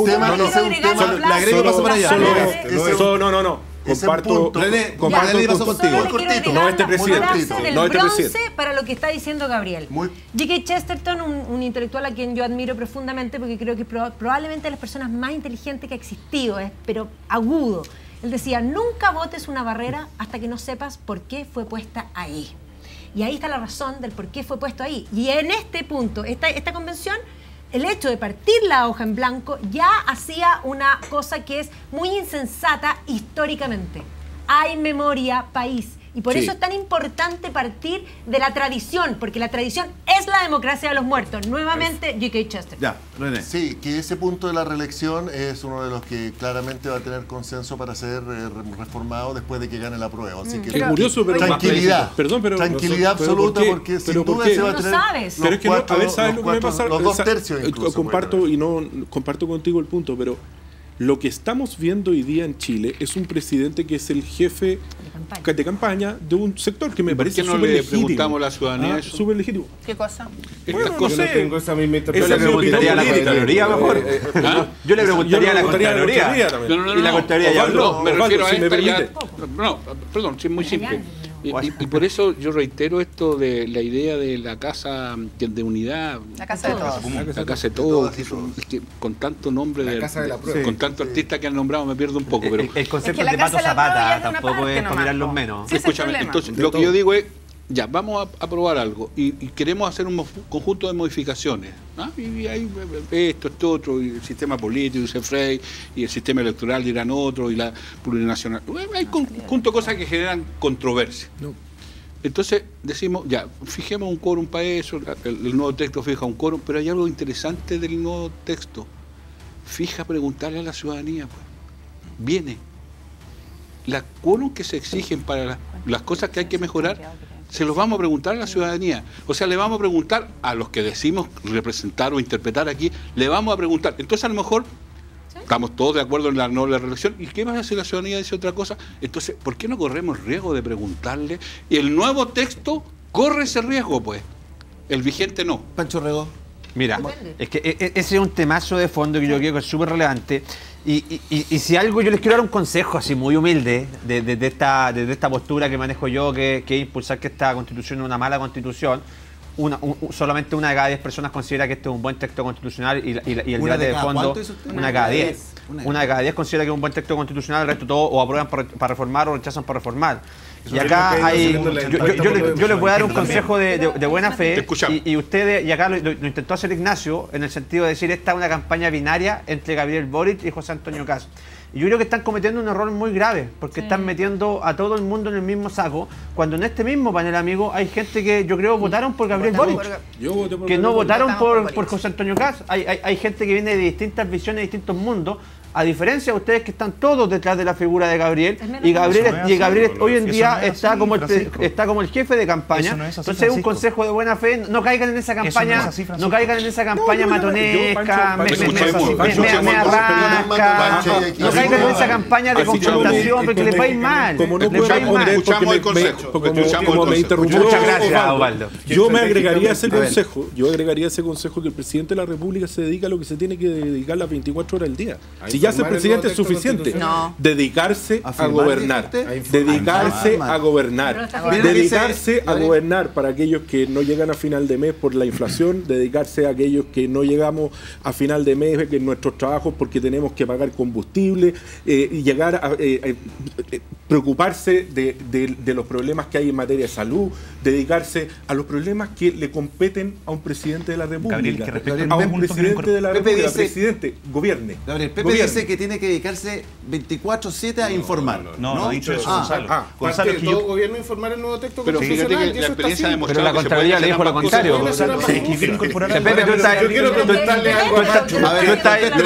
No. Comparto contigo. No este presidente. Para lo que está diciendo Gabriel. G.K. Chesterton, un intelectual a quien yo admiro profundamente porque creo que es probablemente de las personas más inteligentes que ha existido, pero agudo. Él decía, nunca botes una barrera hasta que no sepas por qué fue puesta ahí. Y ahí está la razón del por qué fue puesto ahí. Y en este punto, esta convención, el hecho de partir la hoja en blanco ya hacía una cosa que es muy insensata históricamente. Hay memoria, país. Y por eso es tan importante partir de la tradición, porque la tradición es la democracia de los muertos. Nuevamente, G.K. Chesterton. Ya, René. Sí, que ese punto de la reelección es uno de los que claramente va a tener consenso para ser reformado después de que gane la prueba. Así que es curioso, pero tranquilidad. Perdón, pero tranquilidad absoluta, porque sin duda se va a tener los dos tercios incluso. Comparto contigo el punto, pero lo que estamos viendo hoy día en Chile es un presidente que es el jefe de campaña de un sector que me parece súper legítimo. ¿Por qué no le preguntamos a la ciudadanía eso? Súper legítimo. ¿Qué cosa? Bueno, no sé. Yo no tengo esa misma interpretación. Yo le preguntaría a la Contraloría mejor. Yo le preguntaría a la Contraloría. Y la Contraloría ya habló. Me refiero a esta ya... No, perdón, es muy simple. Y por eso yo reitero esto de la idea de la casa de unidad. La casa de todos. La casa de todos. Con tanto nombre, con tanto artista que han nombrado, me pierdo un poco. Pero el concepto de Pato Zapata tampoco es para mirarlos menos. Escúchame, entonces lo que yo digo es, ya, vamos a probar algo y queremos hacer un conjunto de modificaciones. Y hay esto otro, y el sistema político, dice Frey, y el sistema electoral dirán otro, y la plurinacional. Hay conjunto de cosas que generan controversia. Entonces decimos, ya, fijemos un quórum para eso, el nuevo texto fija un quórum, pero hay algo interesante del nuevo texto. Fija preguntarle a la ciudadanía, pues. Viene. Las quórum que se exigen para las cosas que hay que mejorar, se los vamos a preguntar a la ciudadanía. O sea, le vamos a preguntar a los que decimos representar o interpretar aquí, le vamos a preguntar. Entonces, a lo mejor, estamos todos de acuerdo en la no reelección. ¿Y qué pasa si la ciudadanía dice otra cosa? Entonces, ¿por qué no corremos riesgo de preguntarle? Y el nuevo texto corre ese riesgo, pues. El vigente no. Pancho Rego. Mira, es que ese es un temazo de fondo que yo creo que es súper relevante. Y si algo, yo les quiero dar un consejo así muy humilde de esta postura que manejo yo, que es impulsar que esta constitución es una mala constitución. Solamente una de cada 10 personas considera que este es un buen texto constitucional y el debate de fondo, una de cada 10. Una de cada 10 considera que es un buen texto constitucional, el resto todo o aprueban para reformar o rechazan para reformar. Y acá hay, yo les voy a dar un consejo de buena fe y ustedes, y acá lo intentó hacer Ignacio, en el sentido de decir, esta es una campaña binaria entre Gabriel Boric y José Antonio Kast. Y yo creo que están cometiendo un error muy grave, porque están metiendo a todo el mundo en el mismo saco, cuando en este mismo panel, amigo, hay gente que yo creo votaron por Gabriel Boric, que no votaron por José Antonio Kast. Hay gente que viene de distintas visiones, de distintos mundos, a diferencia de ustedes que están todos detrás de la figura de Gabriel, y Gabriel hoy en día está como el jefe de campaña. Entonces es un consejo de buena fe, no caigan en esa campaña, matonesca, me arranca, no caigan en esa campaña de confrontación, porque les va a ir mal. Escuchamos el consejo. Muchas gracias, Osvaldo. Yo agregaría ese consejo que el presidente de la República se dedica a lo que se tiene que dedicar las 24 horas del día. Si ya ser presidente es suficiente. Dedicarse a gobernar. Dedicarse a gobernar para aquellos que no llegan a final de mes por la inflación, dedicarse a aquellos que no llegamos a final de mes en nuestros trabajos porque tenemos que pagar combustible, llegar a preocuparse de los problemas que hay en materia de salud, dedicarse a los problemas que le competen a un presidente de la República. Gabriel, a un presidente de la República. Presidente, gobierne. Gabriel, Pepe dice que tiene que dedicarse 24/7 a informar. No ha dicho eso, Gonzalo. Gonzalo, que todo gobierno informar el nuevo texto pero fíjate que la experiencia ha demostrado. Pero la Contraloría le dijo lo contrario. Pepe, yo quiero contestarle algo a Pancho. No, pero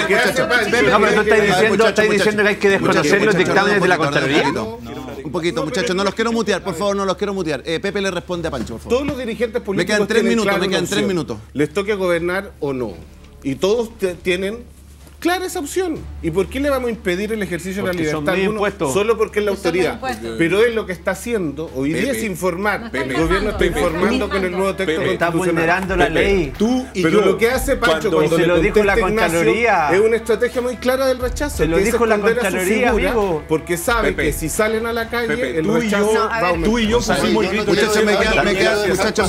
tú estás diciendo que hay que desconocer los dictámenes de la Contraloría. Un poquito, muchachos, no los quiero mutear, por favor, no los quiero mutear. Pepe le responde a Pancho, por favor. Todos los dirigentes políticos me quedan 3 minutos. Les toque gobernar o no. Y todos tienen clara esa opción. ¿Y por qué le vamos a impedir el ejercicio de la libertad? Solo porque es la autoridad. Pero es lo que está haciendo. Hoy día es informar. El gobierno está informando con el nuevo texto constitucional. Está vulnerando la ley. Tú y pero yo, lo que hace Pancho cuando se le lo dijo la contesta Contraloría. es una estrategia muy clara del rechazo. Se lo dijo la Contraloría, amigo. Porque sabe que si salen a la calle, el rechazo va a aumentar. Tú y yo pusimos el grito. Muchachos,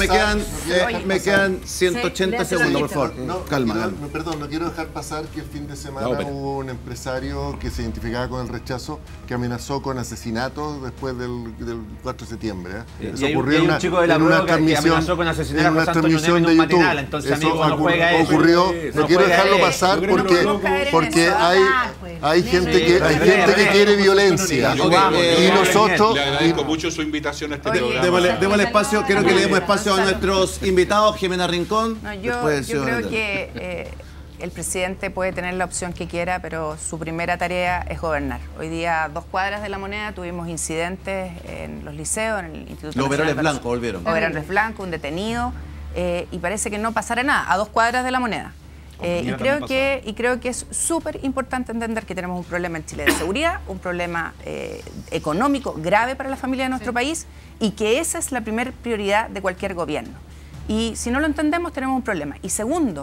me quedan 180 segundos, por favor. Calma. Perdón, no quiero dejar pasar que el fin de semana hubo un empresario que se identificaba con el rechazo que amenazó con asesinato después del 4 de septiembre. Eso ocurrió en una transmisión con asesinar a José Antonio Neve en un matinal. Entonces, amigo, no juega eso. Ocurrió, no quiero dejarlo pasar porque hay gente que quiere violencia. Y nosotros... Le agradezco mucho su invitación a este programa. Démosle espacio, quiero que le demos espacio a nuestros invitados. Jimena Rincón. Yo creo que el presidente puede tener la opción que quiera, pero su primera tarea es gobernar. Hoy día, a 2 cuadras de La Moneda, tuvimos incidentes en los liceos, en el Instituto Los overoles blancos volvieron. Overoles blancos, un detenido, y parece que no pasará nada, a 2 cuadras de La Moneda. Y creo que es súper importante entender que tenemos un problema en Chile de seguridad, un problema económico grave para la familia de nuestro país, y que esa es la primera prioridad de cualquier gobierno. Y si no lo entendemos, tenemos un problema. Y segundo,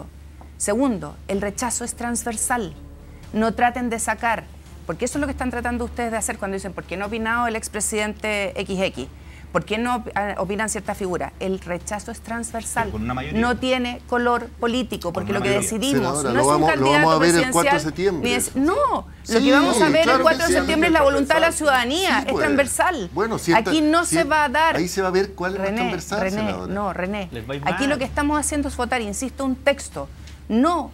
el rechazo es transversal. No traten de sacar, porque eso es lo que están tratando ustedes de hacer cuando dicen ¿por qué no ha opinado el expresidente XX? ¿Por qué no opinan cierta figura? El rechazo es transversal. No tiene color político, porque lo que decidimos no es un candidato presidencial. No, lo que vamos a ver el 4 de septiembre es la voluntad de la ciudadanía, es transversal. Aquí no se va a dar... Ahí se va a ver cuál es la transversal, René, aquí lo que estamos haciendo es votar, insisto, un texto, no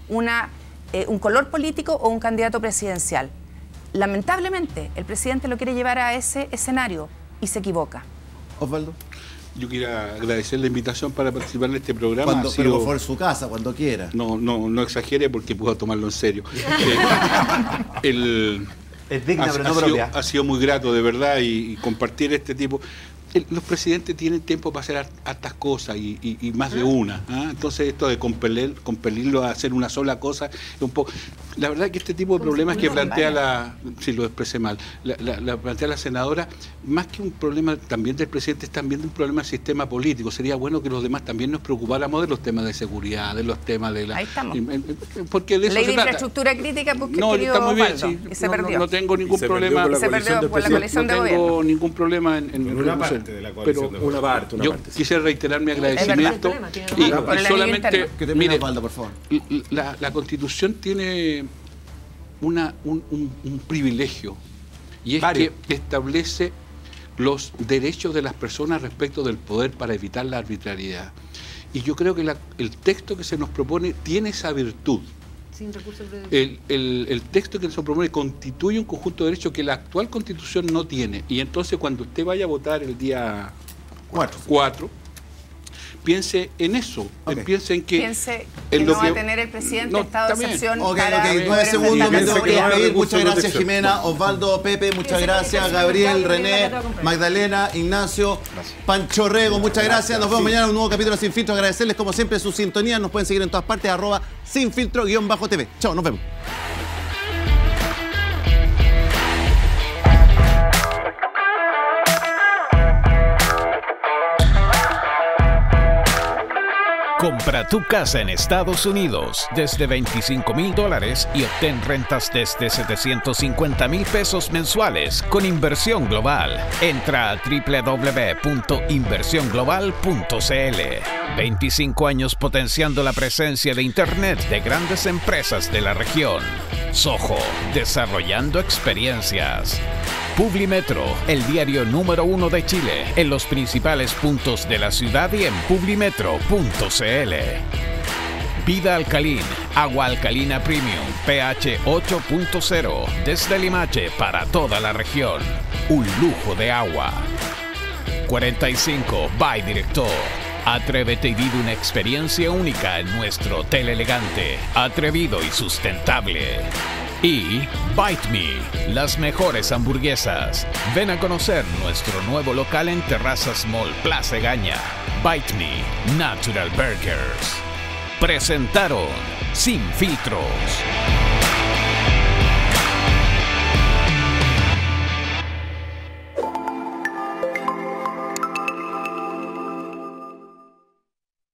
un color político o un candidato presidencial. Lamentablemente, el presidente lo quiere llevar a ese escenario y se equivoca. Osvaldo. Yo quiero agradecer la invitación para participar en este programa. Pero por favor, su casa, cuando quiera. No exagere porque puedo tomarlo en serio. Es digna, pero no propia. Ha sido muy grato, de verdad, y compartir este tipo... Los presidentes tienen tiempo para hacer hartas cosas y más de una. Entonces esto de compelirlo a hacer una sola cosa es un poco... La verdad que este tipo de problemas que plantea si lo expresé mal, plantea la senadora, más que un problema también del presidente, es también un problema del sistema político. Sería bueno que los demás también nos preocupáramos de los temas de seguridad, de los temas de la... Ahí estamos. Porque de eso Ley de infraestructura crítica, porque no, está muy bien, sí. Y se perdió. No tengo ningún problema. Se perdió por la coalición de gobierno. No tengo ningún problema en una parte de la coalición de gobierno. Una parte. Quisiera reiterar mi agradecimiento. Y solamente, mire, por favor. La Constitución tiene un privilegio, y es que establece los derechos de las personas respecto del poder para evitar la arbitrariedad. Y yo creo que el texto que se nos propone tiene esa virtud. Sin recursos el texto que se nos propone constituye un conjunto de derechos que la actual Constitución no tiene. Y entonces cuando usted vaya a votar el día 4, piense en eso, piense en que... Piense que no va a tener el presidente estado de excepción para... 9 segundos, me tengo que despedir. Muchas gracias, Jimena, Osvaldo, Pepe, muchas gracias, Gabriel, René, Magdalena, Ignacio, Pancho Rego, muchas gracias. Nos vemos mañana en un nuevo capítulo de Sin Filtro. Agradecerles como siempre su sintonía. Nos pueden seguir en todas partes, @sinfiltro_TV. Chao, nos vemos. Compra tu casa en Estados Unidos desde $25,000 y obtén rentas desde $750,000 mensuales con Inversión Global. Entra a www.inversionglobal.cl. 25 años potenciando la presencia de Internet de grandes empresas de la región. Soho, desarrollando experiencias. Publimetro, el diario número 1 de Chile, en los principales puntos de la ciudad y en publimetro.cl. Vida Alcalin, agua alcalina premium, pH 8.0, desde Limache para toda la región. Un lujo de agua. 45 by Director. Atrévete y vive una experiencia única en nuestro hotel elegante, atrevido y sustentable. Y Bite Me, las mejores hamburguesas. Ven a conocer nuestro nuevo local en Terrazas Mall Plaza Egaña. Bite Me, Natural Burgers. Presentaron Sin Filtros.